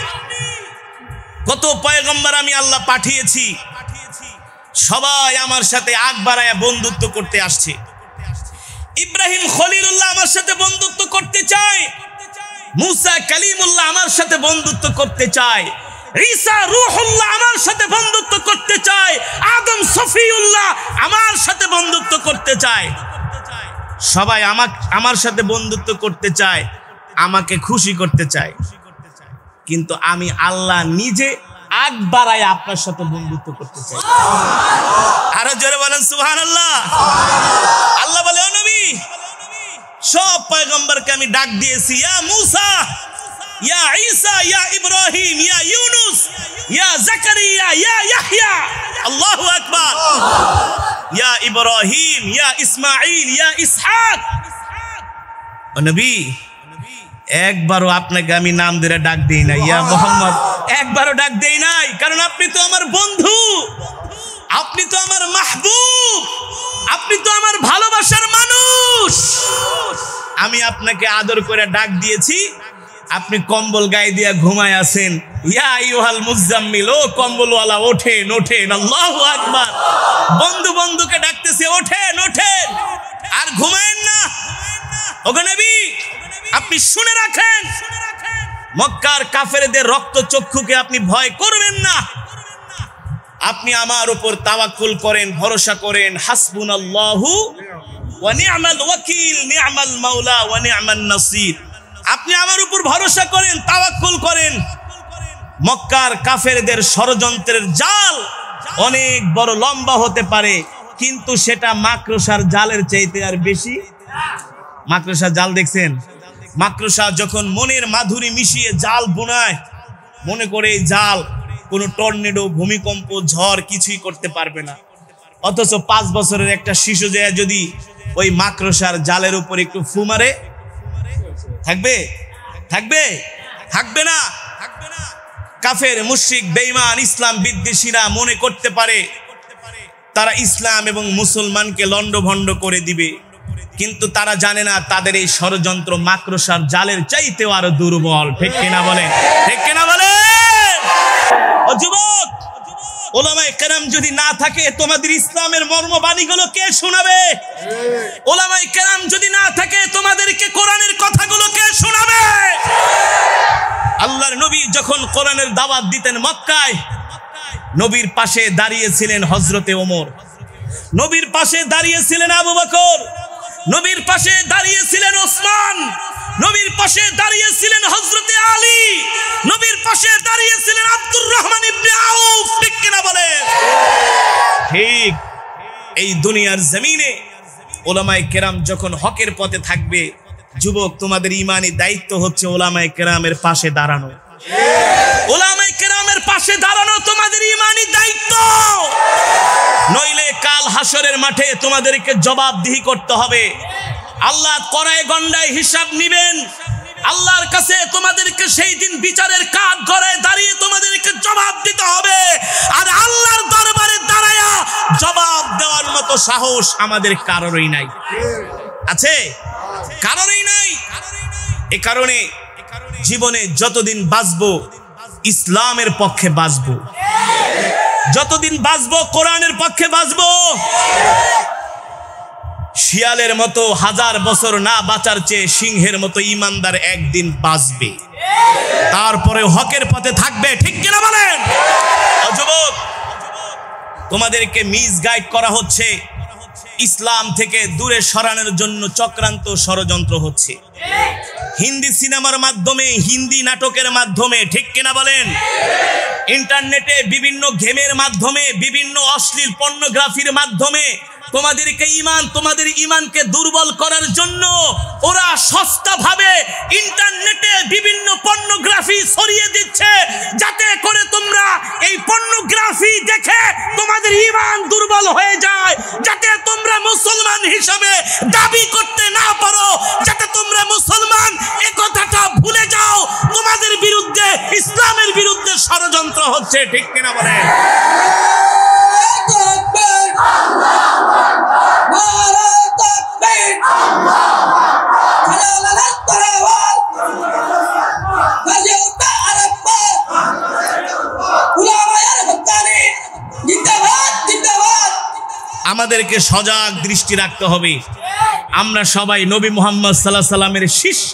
কত পয়গম্বর আমি আল্লাহ পাঠিয়েছি, সবাই আমার সাথে আগ বাড়ায়া বন্ধুত্ব করতে আসছে। ইব্রাহিম খলিলুল্লাহ আমার সাথে বন্ধুত্ব করতে চায়, মুসা কালিমুল্লাহ আমার সাথে বন্ধুত্ব করতে চায়, ঈসা রূহুল্লাহ আমার সাথে বন্ধুত্ব করতে চায়, আদম সফিউল্লাহ আমার সাথে বন্ধুত্ব করতে চায়। সবাই আমার সাথে বন্ধুত্ব করতে চায়, আমাকে খুশি করতে চায়, কিন্তু আমি আল্লাহ নিজে আগ বাড়ায় আপনার সাথে বন্ধুত্ব করতে চাই। আরো জোরে বলেন সুবহানাল্লাহ। আল্লাহ বলে, ও নবী, সব পয়গম্বরকে আমি ডাক দিয়েছি, ইয়া মুসা, ইয়া ঈসা, ইয়া ইব্রাহিম, ইয়া ইউনুস, ইয়া জাকারিয়া, ইয়া ইয়াহইয়া। আল্লাহু আকবার। ইয়া ইব্রাহিম, ইয়া ইসমাঈল, ইয়া ইসহাক। ও নবী, একবারও আপনাকে আমি নাম ধরে ডাক দেই নাই, ইয়া মোহাম্মদ, একবারও ডাক দেই নাই, কারণ আপনি তো আমার বন্ধু, আপনি তো আমার মাহবুব, আপনি তো আমার ভালোবাসার মানুষ। আমি আপনাকে আদর করে ডাক দিয়েছি, আপনি কম্বল গায়ে দিয়ে ঘুমায় আছেন। ইয়া আইয়ুহাল মুজাম্মিল, ও কম্বলওয়ালা ওঠেন ওঠেন, আল্লাহু আকবার। বন্ধু বন্ধুকে ডাকতেছে, ওঠেন ওঠেন, আর ঘুমায়েন না। ওগো নবী, আপনি শুনে রাখেন, মক্কার কাফেরদের রক্তচক্ষুকে আপনি ভয় করবেন না। আপনি আমার উপর তাওয়াক্কুল করেন, ভরসা করেন। হাসবুনাল্লাহু ওয়া নি'মাল ওয়াকিল, নি'মাল মাওলা ওয়া নি'মান নাসির। আপনি আমার উপর ভরসা করেন, তাওয়াক্কুল করেন। মক্কার কাফেরদের ষড়যন্ত্রের জাল অনেক বড় লম্বা হতে পারে, কিন্তু সেটা মাকড়সার জালের চাইতে আর বেশি। মাকড়সার জাল দেখছেন? মাকড়সা যখন মনের মাধুরী মিশিয়ে জাল বুনায়, মনে করে এই জাল কোনো টর্নেডো, ভূমিকম্প, ঝড় কিছুই করতে পারবে না। অথচ 5 বছরের একটা শিশু যে যদি ওই মাকড়সার জালের উপর একটু ফু মারে, থাকবে? থাকবে? থাকবে না। কাফের, মুশরিক, বেঈমান, ইসলাম বিদ্বেষীরা মনে করতে পারে তারা ইসলাম এবং মুসলমানকে লন্ডভন্ড করে দিবে, কিন্তু তারা জানে না তাদের এই ষড়যন্ত্র মাকড়সার জালের চাইতেও আরো দুর্বল। ঠিক কিনা বলেন? ঠিক কিনা বলেন? ও যুবক, ওলামায়ে কেরাম যদি না থাকে তোমাদের ইসলামের মর্মবাণীগুলো কে শোনাবে? ওলামায়ে কেরাম যদি না থাকে তোমাদেরকে কোরআনের কথাগুলো কে শোনাবে? আল্লাহর নবী যখন কোরআনের দাওয়াত দিতেন মক্কায়, নবীর পাশে দাঁড়িয়েছিলেন হযরতে ওমর, নবীর পাশে দাঁড়িয়েছিলেন আবু বকর, নবীর পাশে দাঁড়িয়েছিলেন ওসমান, নবীর পাশে দাঁড়িয়েছিলেন হযরতে আলী, নবীর পাশে দাঁড়িয়েছিলেন আব্দুর রহমান ইবনে আউফ। ঠিক কিনা বলে? ঠিক। এই দুনিয়ার জমিনে ওলামায়ে কেরাম যখন হকের পথে থাকবে, যুবক তোমাদের ঈমানি দায়িত্ব হচ্ছে ওলামায়ে কেরামের পাশে দাঁড়ানো। ওলামায়ে কেরামের পাশে দাঁড়ানো তোমাদের ঈমানি দায়িত্ব, নইলে কাল হাসরের মাঠে তোমাদেরকে জবাবদিহি করতে হবে। আল্লাহ কড়ায় গন্ডায় হিসাব নিবেন। আল্লাহর কাছে তোমাদেরকে সেই দিন বিচারের কাঠ গড়ায় দাঁড়িয়ে তোমাদেরকে জবাব দিতে হবে। আর আল্লাহর দরবারে দাঁড়ায়া জবাব দেওয়ার মতো সাহস আমাদের কারোরই নাই। আছে? কারোরই নাই। এ কারণে জীবনে যতদিন বাঁচবো ইসলামের পক্ষে বাঁচবো, যতদিন বাঁচবো কোরআনের পক্ষে বাঁচবো। শিয়ালের মতো 1000 বছর না বাঁচার চেয়ে সিংহের মতো ইমানদার একদিন বাঁচবে, তারপরে হকের পথে থাকবে। ঠিক কিনা বলেন? যুবক, তোমাদেরকে মিসগাইড করা হচ্ছে, ইসলাম থেকে দূরে সরানোর জন্য চক্রান্ত ষড়যন্ত্র হচ্ছে। হিন্দি সিনেমার মাধ্যমে, হিন্দি নাটকের মাধ্যমে, ঠিক কিনা বলেন? ইন্টারনেটে বিভিন্ন গেমের মাধ্যমে, বিভিন্ন অশ্লীল পর্নোগ্রাফির মাধ্যমে তোমাদের ঈমানকে দুর্বল করার জন্য ওরা সস্তা ভাবে ইন্টারনেটে বিভিন্ন পর্নোগ্রাফি ছড়িয়ে দিচ্ছে, যাতে করে তোমরা এই পর্নোগ্রাফি দেখে তোমাদের ঈমান দুর্বল হয়ে যায়, যাতে তোমরা মুসলমান হিসাবে দাবি করতে না পারো, যাতে তোমরা মুসলমান এই কথাটা ভুলে যাও। তোমাদের বিরুদ্ধে, ইসলামের বিরুদ্ধে ষড়যন্ত্র হচ্ছে। ঠিক কিনা বলেন? আমাদেরকে সজাগ দৃষ্টি রাখতে হবে। আমরা সবাই নবী মুহাম্মদ সাল্লাল্লাহু আলাইহি সাল্লামের শিষ্য,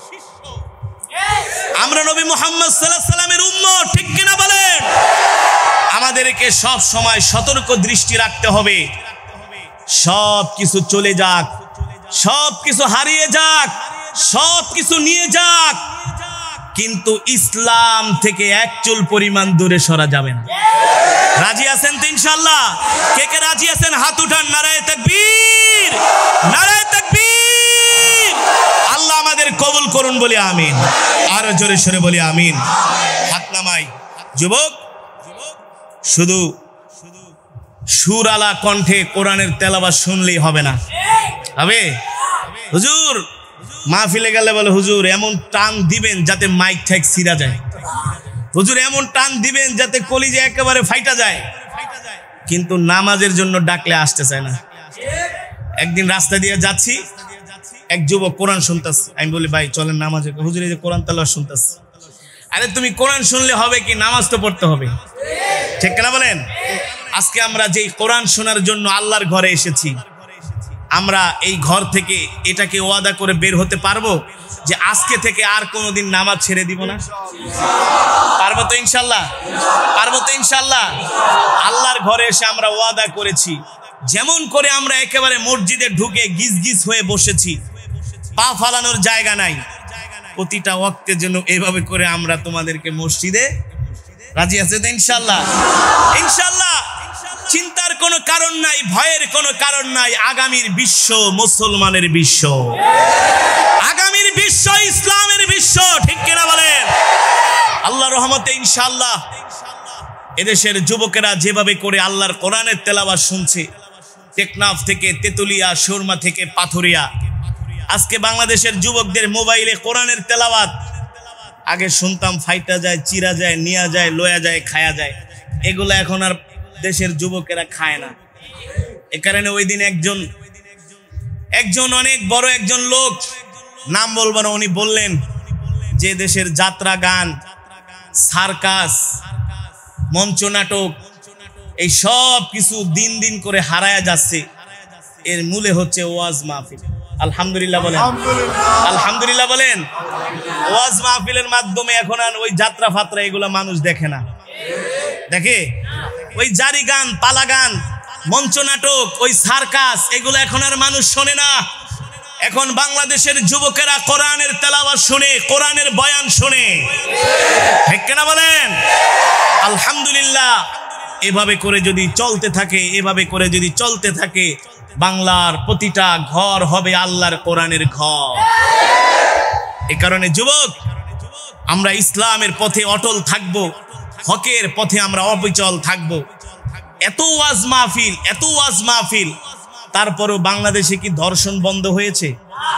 আমরা নবী মুহাম্মদ সাল্লাল্লাহু আলাইহি সাল্লামের উম্মত। ঠিক কিনা বলেন? আমাদেরকে সব সময় সতর্ক দৃষ্টি রাখতে হবে। সব কিছু চলে যাক, সব কিছু হারিয়ে যাক, সব কিছু নিয়ে যাক, কিন্তু ইসলাম থেকে এক চুল পরিমাণ দূরে সরা যাবে না। রাজি আছেন তো ইনশাআল্লাহ? কে কে রাজি আছেন হাত উঠান। নারায়ে তাকবীর, নারায়ে তাকবীর। আল্লাহ আমাদের কবুল করুন বলি আমিন। আরো জোরে সরে বলি আমিন। হাত নামাই। যুবক, শুধু সুরালা কণ্ঠে কোরআনের তেলাওয়াত শুনলেই হবে না। হবে? হুজুর মাহফিলে গেলে বলে হুজুর এমন টান দিবেন যাতে মাইক ঠেক ছিঁড়া যায়, হুজুর এমন টান দিবেন যাতে কলিজা একেবারে ফাইটা যায়, কিন্তু নামাজের জন্য ডাকলে আসতে চায় না। একদিন রাস্তা দিয়ে যাচ্ছি, এক যুবক কোরআন শুনতেছে, আমি বলি ভাই চলেন নামাজে। হুজুর এই যে কোরআন তেলাওয়াত শুনতেছে। আরে তুমি কোরআন শুনলে হবে কি, নামাজ তো পড়তে হবে, ঠিক না বলেন? আজকে আমরা যেই কোরআন শোনার জন্য আল্লাহর ঘরে এসেছি, আমরা এই ঘর থেকে এটাকে ওয়াদা করে বের হতে পারবো যে আজকে থেকে আর কোনোদিন নামাজ ছেড়ে দিব না? পারবো তো ইনশাল্লাহ? পারবো তো ইনশাল্লাহ? আল্লাহর ঘরে এসে আমরা ওয়াদা করেছি, যেমন করে আমরা একেবারে মসজিদে ঢুকে গিজ গিজ হয়ে বসেছি, পা ফালানোর জায়গা নাই, প্রতিটা ওয়াক্তের জন্য এইভাবে করে আমরা তোমাদেরকে মসজিদে রাজি আছে তো ইনশাল্লাহ? ইনশাল্লাহ। চিন্তার কোনো কারণ নাই, ভয়ের কোনো কারণ নাই। আগামীর বিশ্ব মুসলমানের বিশ্ব, আগামীর বিশ্ব ইসলামের বিশ্ব, ঠিক কিনা বলেন? আল্লাহর রহমতে ইনশাল্লাহ এদেশের যুবকেরা যেভাবে করে আল্লাহর কোরআনের তেলাওয়াত শুনছে, টেকনাফ থেকে তেতুলিয়া, সুরমা থেকে পাথুরিয়া, আজকে বাংলাদেশের যুবকদের মোবাইলে কোরআনের তেলাওয়াত। আগে শুনতাম ফাইটা যায়, চিরা যায়, নিয়া যায়, লয়া যায়, খায়া যায়, এগুলো এখন আর দেশের যুবকেরা খায় না। এ কারণে ওই দিন একজন অনেক বড় একজন লোক, নাম বলবো না, উনি বললেন যে দেশের যাত্রা গান, সার্কাস, মঞ্চ নাটক, এই সব কিছু দিন দিন করে হারায়া যাচ্ছে, এর মূলে হচ্ছে ওয়াজ মাহফিল। আলহামদুলিল্লাহ বলেন, আলহামদুলিল্লাহ বলেন। ওয়াজ মাহফিলের মাধ্যমে এখন আর ওই যাত্রা ফাত্রা এগুলা মানুষ দেখে না, দেখে ওই জারি গান, পালা গান, মঞ্চ নাটক, ওই সার্কাস, এগুলো এখন আর মানুষ শোনে না। এখন বাংলাদেশের যুবকেরা কোরআনের তেলাওয়াত শুনে, কোরআনের বয়ান শুনে, ঠিক কিনা বলেন? আলহামদুলিল্লাহ। এভাবে করে যদি চলতে থাকে, এভাবে করে যদি চলতে থাকে, বাংলার প্রতিটা ঘর হবে আল্লাহর কোরআনের ঘর। এ কারণে যুবক, আমরা ইসলামের পথে অটল থাকব, হকের পথে আমরা অবিচল থাকব। এত ওয়াজ মাহফিল, এত ওয়াজ মাহফিল, তারপরও বাংলাদেশে কি ধর্ষণ বন্ধ হয়েছে?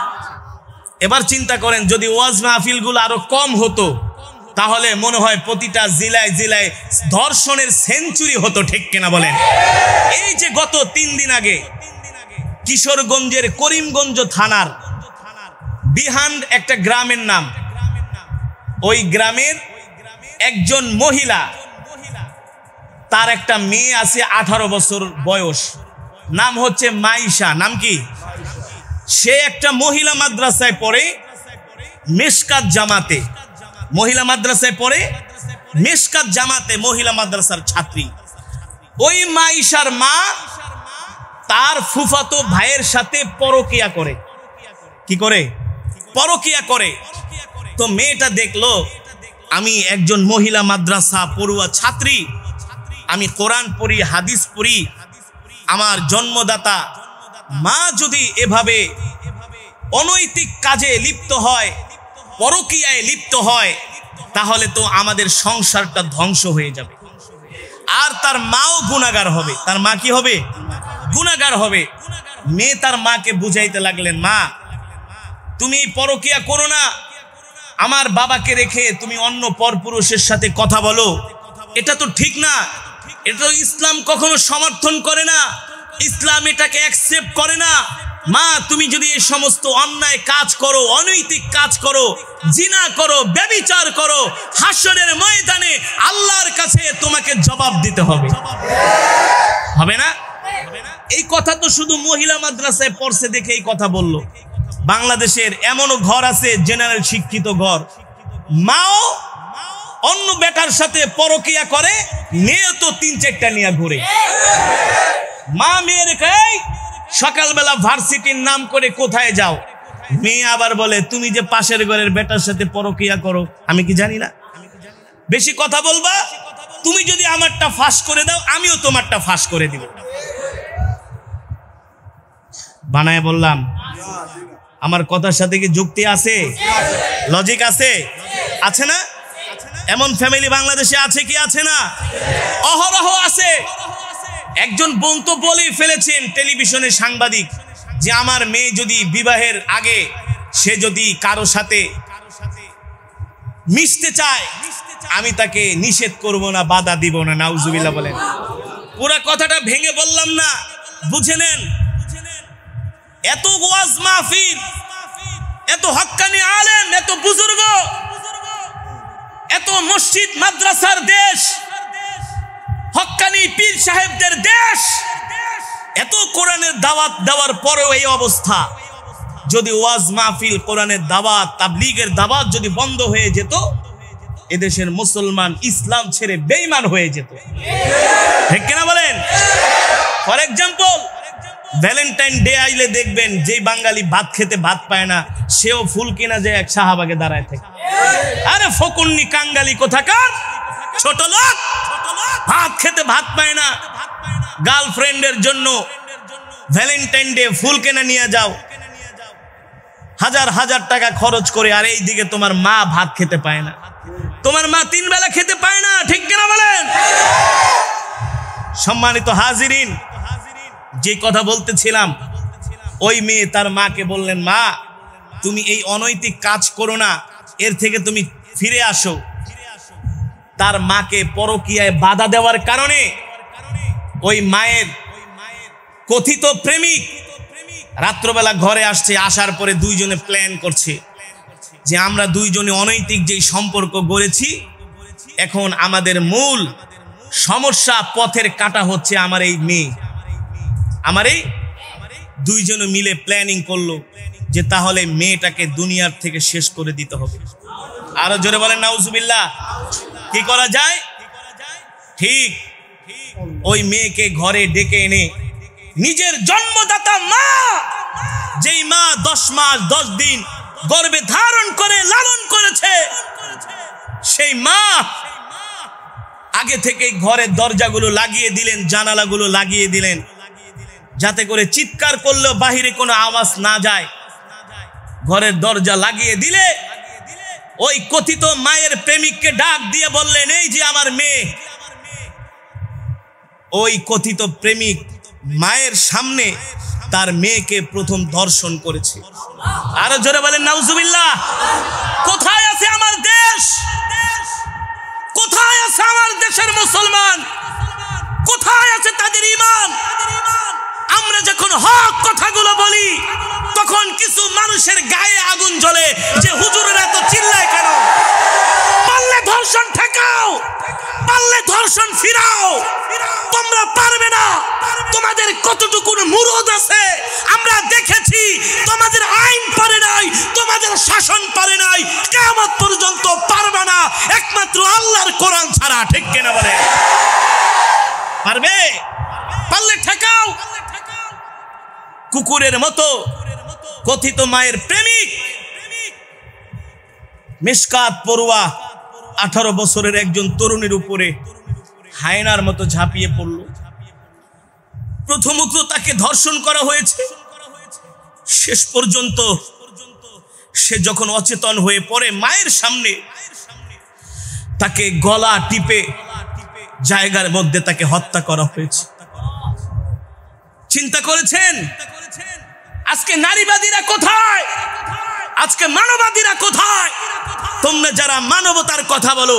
এবার চিন্তা করেন, যদি ওয়াজ মাহফিলগুলো আরো কম হতো, তাহলে মনে হয় প্রতিটা জেলায় জেলায় ধর্ষণের সেঞ্চুরি হতো, ঠিক কিনা বলেন? এই যে গত 3 দিন আগে কিশোরগঞ্জের করিমগঞ্জ থানার বিহান একটা গ্রামের নাম, ওই গ্রামের একজন মহিলা, তার একটা মেয়ে আছে 18 বছর বয়স, নাম হচ্ছে মাইশা। নাম কি? সে একটা মহিলা মাদ্রাসায় পড়ে, মিশকাত জামাতে, মহিলা মাদ্রাসায় পড়ে, মিশকাত জামাতে মহিলা মাদ্রাসার ছাত্রী। ওই মাইশার মা তার ফুফাতো ভাইয়ের সাথে পরকিয়া করে। কি করে? পরকিয়া করে। তো মেয়েটা দেখলো, আমি একজন মহিলা মাদ্রাসা পড়ুয়া ছাত্রী, আমি কোরআন পড়ি, হাদিস পড়ি, আমার জন্মদাতা মা যদি এভাবে অনৈতিক কাজে লিপ্ত হয়, পরকীয়ায় লিপ্ত হয়, তাহলে তো আমাদের সংসারটা ধ্বংস হয়ে যাবে, আর তার মাও গুনাহগার হবে। তার মা কি হবে? গুনাহগার হবে। মেয়ে তার মাকে বুঝাইতে লাগলেন, মা তুমি পরকীয়া করো না, আমার বাবাকে রেখে তুমি অন্য পরপুরুষের সাথে কথা বলো, এটা তো ঠিক না, এটা তো ইসলাম কখনো সমর্থন করে না, ইসলাম এটাকে অ্যাকসেপ্ট করে না। মা তুমি যদি এই সমস্ত অন্যায় কাজ করো, অনৈতিক কাজ করো, জিনা করো, ব্যভিচার করো, হাসরের ময়দানে আল্লাহর কাছে তোমাকে জবাব দিতে হবে, হবে না? এই কথা তো শুধু মহিলা মাদ্রাসায় পড়ছে দেখে এই কথা বলল। বাংলাদেশের এমনও ঘর আছে, জেনারেল শিক্ষিত ঘর, মাও অন্য বেটার সাথে পরকিয়া করে, মেয়ে তো 3-4টা নিয়ে ঘুরে। মা মেয়ের কয় সকালবেলা ভার্সিটির নাম করে কোথায় যাও, মেয়ে আবার বলে তুমি যে পাশের ঘরের বেটার সাথে পরকিয়া করো আমি কি জানি না? বেশি কথা বলবা, তুমি যদি আমারটা ফাঁস করে দাও আমিও তোমারটা ফাঁস করে দিব। বানায় বললাম, আমার কথার সাথে কি যুক্তি আছে? লজিক আছে? আছে না? এমন ফ্যামিলি বাংলাদেশে আছে কি আছে না? অহরহ আছে। একজন বোন তো বলেই ফেলেছেন, টেলিভিশনে সাংবাদিক, যে আমার মেয়ে যদি বিবাহের আগে সে যদি কারো সাথে মিশতে চায় আমি তাকে নিষেধ করব না, বাধা দিব না। নাউজুবিল্লাহ বলেন। পুরো কথাটা ভেঙে বললাম না, বুঝে নেন। এত ওয়াজ মাহফিল, এত হক্কানি আলেম, এত বুজুর্গ, এত মসজিদ মাদ্রাসার দেশ, হক্কানি পীর সাহেবদের দেশ, এত কোরআনের দাওয়াত দেওয়ার পরেও এই অবস্থা। যদি ওয়াজ মাহফিল, কোরআনের দাওয়াত, তাবলীগের দাওয়াত যদি বন্ধ হয়ে যেত, এদেশের মুসলমান ইসলাম ছেড়ে বেঈমান হয়ে যেত। ঠিক কিনা বলেন? ফর এক্সাম্পল, ভ্যালেন্টাইন ডে আইলে দেখবেন যে বাঙালি ভাত খেতে ভাত পায় না, সেও ফুল কিনা যে এক শাহবাগে দাঁড়ায় থাকে। আরে ফকুন্নি কাঙ্গালি কোথাকার, ছোট লোক, ভাত খেতে ভাত পায় না, গার্লফ্রেন্ডের জন্য ভ্যালেন্টাইন ডে ফুল কেনা নিয়ে যাও, হাজার হাজার টাকা খরচ করে, আর এইদিকে তোমার মা ভাত খেতে পায় না, তোমার মা 3 বেলা খেতে পায় না। ঠিক কিনা বলেন? সম্মানিত হাজিরিন, যে কথা বলতেছিলাম, ওই মেয়ে তার মাকে বললেন, মা তুমি এই অনৈতিক কাজ করো না, এর থেকে তুমি ফিরে আসো। তার মাকে পরকীয়ায় বাধা দেওয়ার কারণে ওই মায়ের কথিত প্রেমিক রাত্রবেলা ঘরে আসছে। আসার পরে দুইজনে প্ল্যান করছে যে আমরা দুইজনে অনৈতিক যেই সম্পর্ক গড়েছি, এখন আমাদের মূল সমস্যা, পথের কাটা হচ্ছে আমার এই মেয়ে। আমার এই দুইজনে মিলে প্ল্যানিং করলো যে তাহলে মেয়েটাকে দুনিয়ার থেকে শেষ করে দিতে হবে। আরো জোরে বলেন নাউজুবিল্লাহ। কি করা যায়? ঠিক ওই মেয়েকে ঘরে ডেকে এনে নিজের জন্মদাতা মা, যেই মা 10 মাস 10 দিন গর্ভে ধারণ করে লালন করেছে, সেই মা আগে থেকে ঘরের দরজাগুলো লাগিয়ে দিলেন, জানালাগুলো লাগিয়ে দিলেন, যাতে করে চিৎকার করলেও বাহিরে কোনো আওয়াজ না যায়। ঘরের দরজা লাগিয়ে দিলে ওই কথিত মায়ের প্রেমিককে ডাক দিয়ে বললেন, এই যে আমার মেয়ে। ওই কথিত প্রেমিক মায়ের সামনে তার মেয়েকে প্রথম ধর্ষণ করেছে। আরো জোরে বলেন নাউজুবিল্লাহ। কোথায় আছে আমার দেশ? কোথায় আছে আমার দেশের মুসলমান? কোথায় আছে তাদের ঈমান? আমরা যখন হক কথাগুলো বলি, তখন কিছু মানুষের গায়ে আগুন জ্বলে যে হুজুরেরা তো চিল্লায় কেন? পারলে ধর্ষণ ঠেকাও, পারলে ধর্ষণ ফিরাও। তোমরা পারবে না, তোমাদের কতটুকু মুরদ আছে আমরা দেখেছি। তোমাদের আইন পারে নাই, তোমাদের শাসন পারে নাই, কিয়ামত পর্যন্ত পারবে না, একমাত্র আল্লাহর কোরআন ছাড়া। ঠিক কিনা বলে? পারবে? পারলে ঠেকাও। কুকুরের মতো কথিত মায়ের প্রেমিক মিশকাত পড়ুয়া 18 বছরের একজন তরুণীর উপরে হায়নার মতো ঝাঁপিয়ে পড়ল। প্রথমত তাকে ধর্ষণ করা হয়েছে, শেষ পর্যন্ত সে যখন অচেতন হয়ে পড়ে, মায়ের সামনে তাকে গলা টিপে জায়গার মধ্যে তাকে হত্যা করা হয়েছে। চিন্তা করেছেন আজকে নারীবাদীরা কোথায়? আজকে মানবাদীরা কোথায়? তোমরা যারা মানবতার কথা বলো,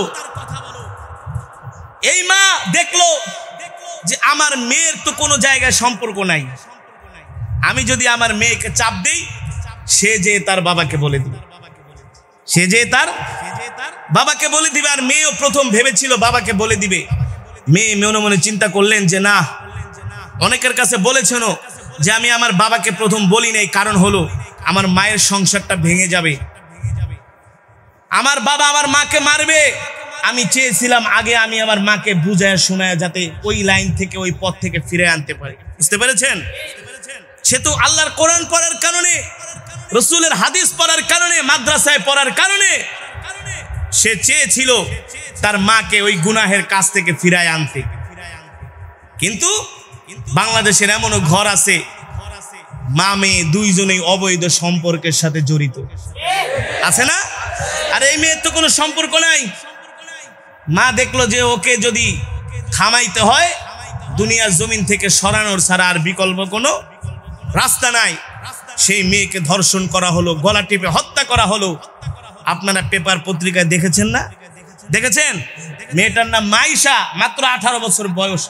এই মা দেখলো যে আমার মেয়ের তো কোনো জায়গায় সম্পর্ক নাই, আমি যদি আমার মেয়েকে চাপ দেই, সে যে তার বাবাকে বলে দিবে, সে যে তার বাবাকে বলে দিবে। আর মেয়েও প্রথম ভেবেছিল বাবাকে বলে দিবে। মেয়ে মনে মনে চিন্তা করলেন যে না, অনেকের কাছে বলেছেন যে আমি আমার বাবাকে প্রথম বলি নাই, কারণ হলো আমার মায়ের সংসারটা ভেঙে যাবে, আমার বাবা আমার মাকে মারবে। আমি চেয়েছিলাম আগে আমি আমার মাকে বুঝায় শোনায় যাতে ওই লাইন থেকে, ওই পথ থেকে ফিরে আনতে পারি। বুঝতে পেরেছেন? সে তো আল্লাহর কোরআন পড়ার কারণে, রসুলের হাদিস পড়ার কারণে, মাদ্রাসায় পড়ার কারণে সে চেয়েছিল তার মাকে ওই গুনাহের কাছ থেকে ফিরায় আনতে। কিন্তু বাংলাদেশের এমনও ঘর আছে, মা মেয়ে দুইজনেই অবৈধ সম্পর্কের সাথে জড়িত আছে না? আর এই মেয়ের তো কোনো সম্পর্ক নাই। মা দেখলো যে ওকে যদি থামাইতে হয়, দুনিয়ার জমিন থেকে সরানোর ছাড়া আর বিকল্প কোনো রাস্তা নাই। সেই মেয়েকে ধর্ষণ করা হলো, গলা টিপে হত্যা করা হলো। আপনারা পেপার পত্রিকায় দেখেছেন না? দেখেছেন? মেয়েটার নাম মাইশা, মাত্র 18 বছর বয়স।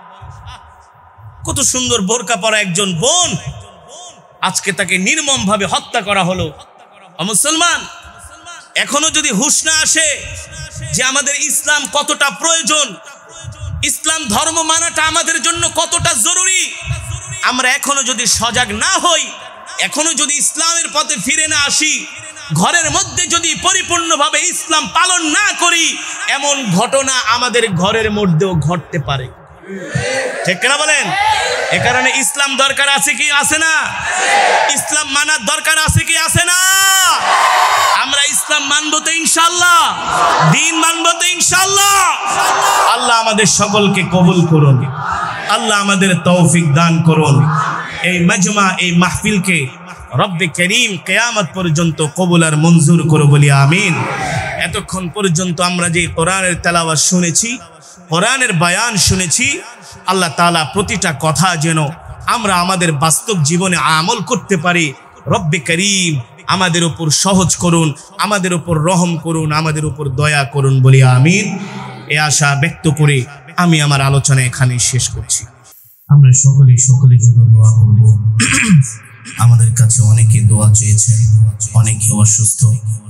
কত সুন্দর বোরকা পরা একজন বোন, আজকে তাকে নির্মম ভাবে হত্যা করা হলো। মুসলমান, এখনো যদি হুঁশ না আসে যে আমাদের ইসলাম কতটা প্রয়োজন, ইসলাম ধর্ম মানাটা আমাদের জন্য কতটা জরুরি, আমরা এখনো যদি সজাগ না হই, এখনো যদি ইসলামের পথে ফিরে না আসি, ঘরের মধ্যে যদি পরিপূর্ণভাবে ইসলাম পালন না করি, এমন ঘটনা আমাদের ঘরের মধ্যেও ঘটতে পারে। ঠিক কিনা বলেন? এ কারণে ইসলাম দরকার আছে কি আছে না? ইসলাম মানার দরকার আছে কি আছে না? আমরা ইসলাম মানব তো ইনশাআল্লাহ, দ্বীন মানব তো ইনশাআল্লাহ। আল্লাহ আমাদের সকলকে কবুল করুন, আল্লাহ আমাদের তৌফিক দান করুন। এই মাজমা, এই মাহফিলকে রব্বে করিম কিয়ামত পর্যন্ত কবুল আর মঞ্জুর করো বলি আমিন। এতক্ষণ পর্যন্ত আমরা যে কোরআনের তেলাওয়াত শুনেছি, কোরআনের বয়ান শুনেছি, আল্লাহ তাআলা প্রতিটা কথা যেন আমরা আমাদের বাস্তব জীবনে আমল করতে পারি। রব্বে করিম আমাদের উপর সহজ করুন, আমাদের উপর রহম করুন, আমাদের উপর দয়া করুন বলি আমিন। এ আশা ব্যক্ত করে আমি আমার আলোচনা এখানে শেষ করছি। আমরা সকলের জন্য দোয়া করব। আমাদের কাছে অনেকে দোয়া চেয়েছেন, অনেকে অসুস্থ,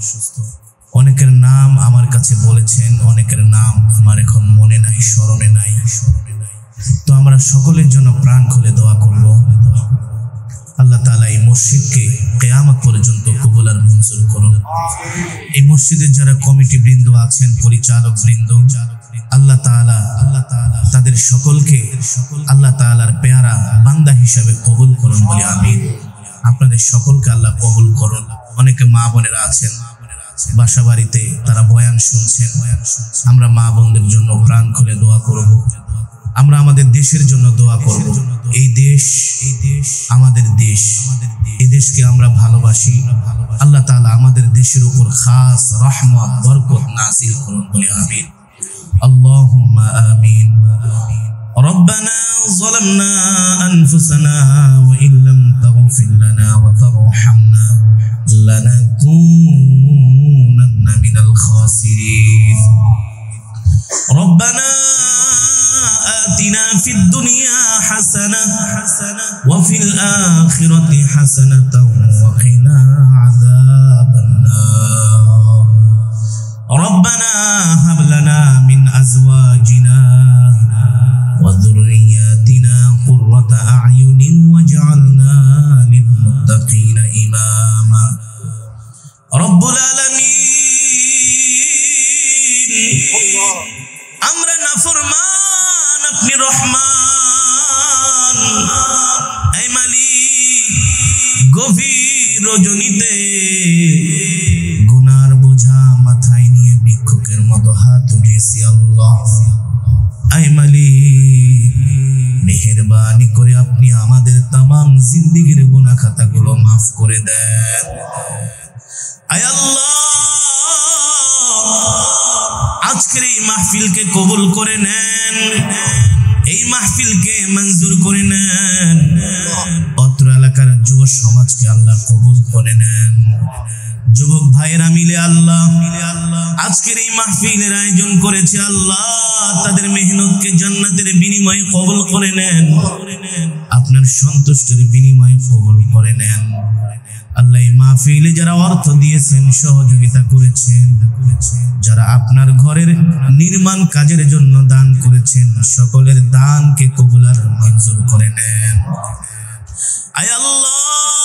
অনেকের নাম আমার কাছে বলেছেন, অনেকের নাম আমার এখন মনে নাই, স্মরণে নাই। তো আমরা সকলের জন্য প্রাণ খুলে দোয়া করব। আল্লাহ তাআলা এই মসজিদকে কিয়ামত পর্যন্ত কবুল আর মঞ্জুর করুন। এই মসজিদের যারা কমিটি বৃন্দ আছেন, পরিচালক বৃন্দ, আল্লাহ তাআলা তাদের সকলকে আল্লাহ তাআলার পেয়ারা বান্দা হিসাবে কবুল করুন বলে আমিন। আপনাদের সকলকে আল্লাহ কবুল করুন। অনেকে মা বোনেরা আছেন বাসা বাড়িতে, তারা বয়ান শুনছেন। আমরা মা বোনদের জন্য প্রাণ খুলে দোয়া করব। আমরা আমাদের দেশের জন্য দোয়া করব। এই দেশ আমাদের দেশ, এই দেশকে আমরা ভালোবাসি। আল্লাহ তাআলা আমাদের দেশের উপর খাস রহমত বরকত নাযিল করুন বলে আমিন। আল্লাহুম্মা আমিন। ربنا ظلمنا أنفسنا وإن لم تغفر لنا وترحمنا لنكونن من الخاسرين ربنا آتنا في الدنيا حسنة وفي الآخرة حسنة وقنا عذاب النار ربنا هب لنا من أزواجنا وذرياتنا قرة أعين واجعلنا للمتقين إماما رب العالمين আমরা নাফরমান, আপনি রহমান। এই মালিক, গভীর রজনীতে গুনার বোঝা মাথায় নিয়ে ভিক্ষুকের মতো হাত উঠিয়েছি আল্লাহ। এই মালিক, মেহেরবানি করে আপনি আমাদের তামাম জিন্দেগীর গুনাহ খাতাগুলো মাফ করে দেন। আয় আল্লাহ, আজকের এই মাহফিলকে কবুল করে নেন, এই মাহফিলকে মঞ্জুর করে নেন। অত্র এলাকার যুব সমাজকে আল্লাহ কবুল করে নেন। যুবক ভাইয়েরা মিলে আল্লাহ আজকের এই মাহফিলের আয়োজন করেছে আল্লাহ, তাদের মেহনতকে জান্নাতের বিনিময়ে কবুল করে নেন, আপনার সন্তুষ্টির বিনিময়ে কবুল করে নেন। আল্লাহ এই মাহফিলে যারা অর্থ দিয়েছেন, সহযোগিতা করেছেন, যারা আপনার ঘরের নির্মাণ কাজের জন্য দান করেছেন, সকলের দানকে কবুল আর মঞ্জুর করে নেন। আয় আল্লাহ,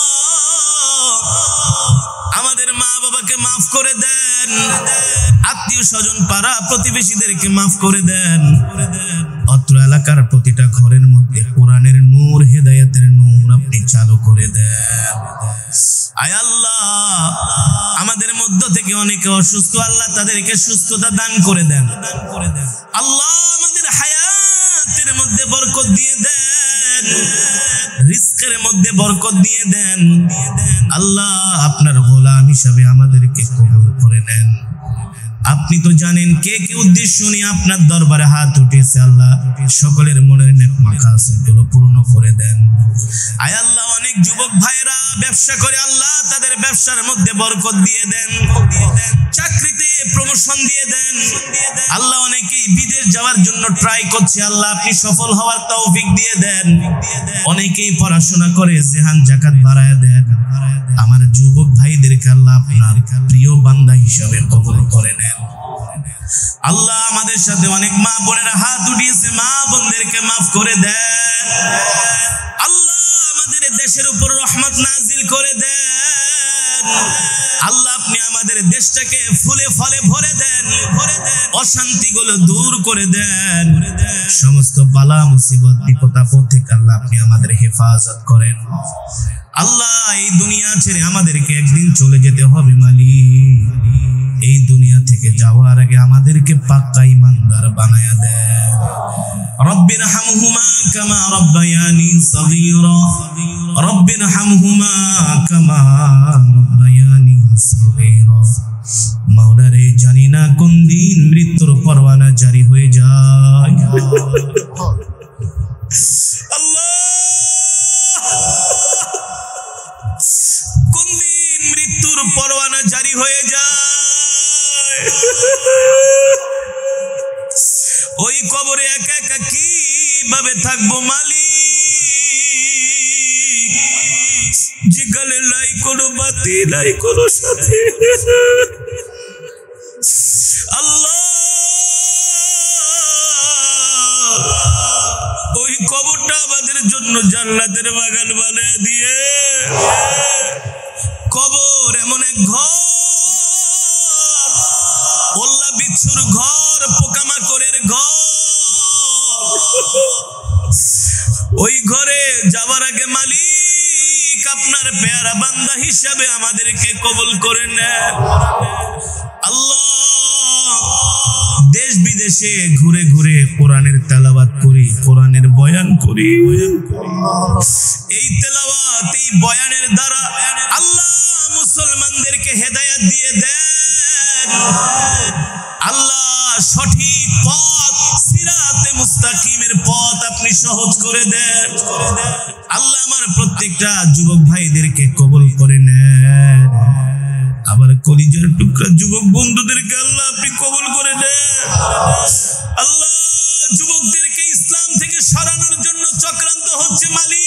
আমাদের মা বাবাকে মাফ করে দেন, আত্মীয় স্বজন পাড়া প্রতিবেশীদেরকে মাফ করে দেন। অত্র এলাকার প্রতিটা ঘরের মধ্যে কোরআনের নূর, হেদায়েতের নূর আপনি চালু করে দেন। আয় আল্লাহ, আমাদের মধ্য থেকে অনেকে অসুস্থ, আল্লাহ তাদেরকে সুস্থতা দান করে দেন। আল্লাহ, আমাদের হায়াতের মধ্যে বরকত দিয়ে দেন, রিজকের মধ্যে বরকত দিয়ে দেন। আল্লাহ, আপনার গোলাম হিসাবে আমাদেরকে কবুল করে নেন। আপনি তো জানেন কে কে উদ্দেশ্য নিয়ে আপনার দরবারে হাত উঠেছে। আল্লাহ, সকলের মনের নেক মাকাসিদগুলো পূর্ণ করে দেন। আয় আল্লাহ, অনেক যুবক ভাইরা ব্যবসা করে আল্লাহ তাদের ব্যবসার মধ্যে বরকত দিয়ে দেন, চাকরিতে প্রমোশন দিয়ে দেন। আল্লাহ অনেকেই বিদেশ যাওয়ার জন্য ট্রাই করছে, আল্লাহ আপনি সফল হওয়ার তৌফিক দিয়ে দেন। অনেকেই পড়াশোনা করে জেহান জাকাত বাড়ায় দেন। আমার যুবক ভাইদেরকে আল্লাহ আপনার প্রিয় বান্দা হিসাবে কবুল করে নেন। আল্লাহ আমাদের সাথে অনেক মা বোনেরা হাত উঠিয়েছে, মা বোনদেরকে মাফ করে দেন। আল্লাহ আমাদের দেশের উপর রহমত নাজিল করে দেন। আল্লাহ আপনি আমাদের দেশটাকে ফুলে ফলে ভরে দেন, অশান্তিগুলো দূর করে দেন। সমস্ত বালা মুসিবত বিপদ আপদ থেকে আল্লাহ আপনি আমাদের হেফাজত করেন। আল্লাহ এই দুনিয়া ছেড়ে আমাদেরকে একদিন চলে যেতে হবে মালিক। এই দুনিয়া থেকে যাওয়ার আগে আমাদেরকে পাক্কা ঈমানদার বানায়া দেন। রব্বিরহামহুমা কামা রব্বায়ানি সগীরা, রব্বিরহামহুমা কামা রব্বায়ানি সগীরা। মাওলা রে জানি না কোন দিন মৃত্যুর পরওয়ানা জারি হয়ে যায়। আল্লাহ কোন দিন মৃত্যুর পরওয়ানা জারি হয়ে যায়। ওই কবরে একা একা কিভাবে থাকবো মালিক? যেখানে নাই কোনো বাতি, নাই কোনো সাথী। আল্লাহ ওই কবরটা আমাদের জন্য জান্নাতের বাগান বানিয়ে দিয়ে। কবর এমন এক ঘর, ওল্লা বিচ্ছুর ঘর, পোকামাকড়ের ঘর। ওই ঘরে যাবার আগে মালিক আপনার পেয়ারা বান্দা হিসাবে আমাদেরকে কবুল করে নেন। আল্লাহ দেশ বিদেশে ঘুরে ঘুরে কোরআনের তেলাওয়াত করি, কোরআনের বয়ান করি। এই তেলাওয়াত, এই বয়ানের দ্বারা আল্লাহ মুসলমানদেরকে হেদায়েত দিয়ে দেন। আল্লাহ সঠিক পথ, সিরাতে মুস্তাকিমের পথ আপনি সহজ করে দেন। আল্লাহ আমার প্রত্যেকটা যুবক ভাইদেরকে কবুল করে নেন। আবার কলিজার টুকরা যুবক বন্ধুদেরকে আল্লাহ আপনি কবুল করে নেন। আল্লাহ যুবকদেরকে ইসলাম থেকে সরানোর জন্য চক্রান্ত হচ্ছে মালিক।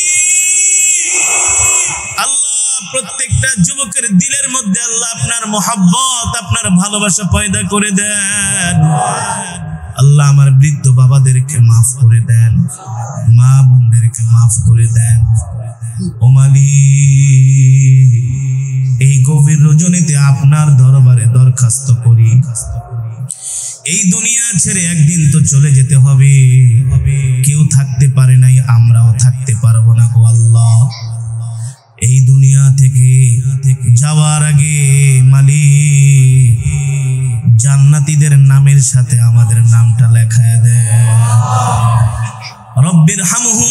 আল্লাহ প্রত্যেকটা যুবকের দিলের মধ্যে আল্লাহ আপনার মোহাব্বত, আপনার ভালোবাসা পয়দা করে দেন। আল্লাহ আমার বৃদ্ধ বাবাদেরকে মাফ করে দেন, মা বোনদেরকে মাফ করে দেন। ও মালিক এই গভীর রজনীতে আপনার দরবারে দরখাস্ত করি, এই দুনিয়া ছেড়ে একদিন তো চলে যেতে হবে। কেউ থাকতে পারে নাই, আমরাও থাকতে পারবো না গো আল্লাহ। এই দুনিয়া থেকে যাওয়ার আগে মালিক জান্নাতীদের নামের সাথে আমাদের নামটা লেখায় দেয়। রব্বিরহামহু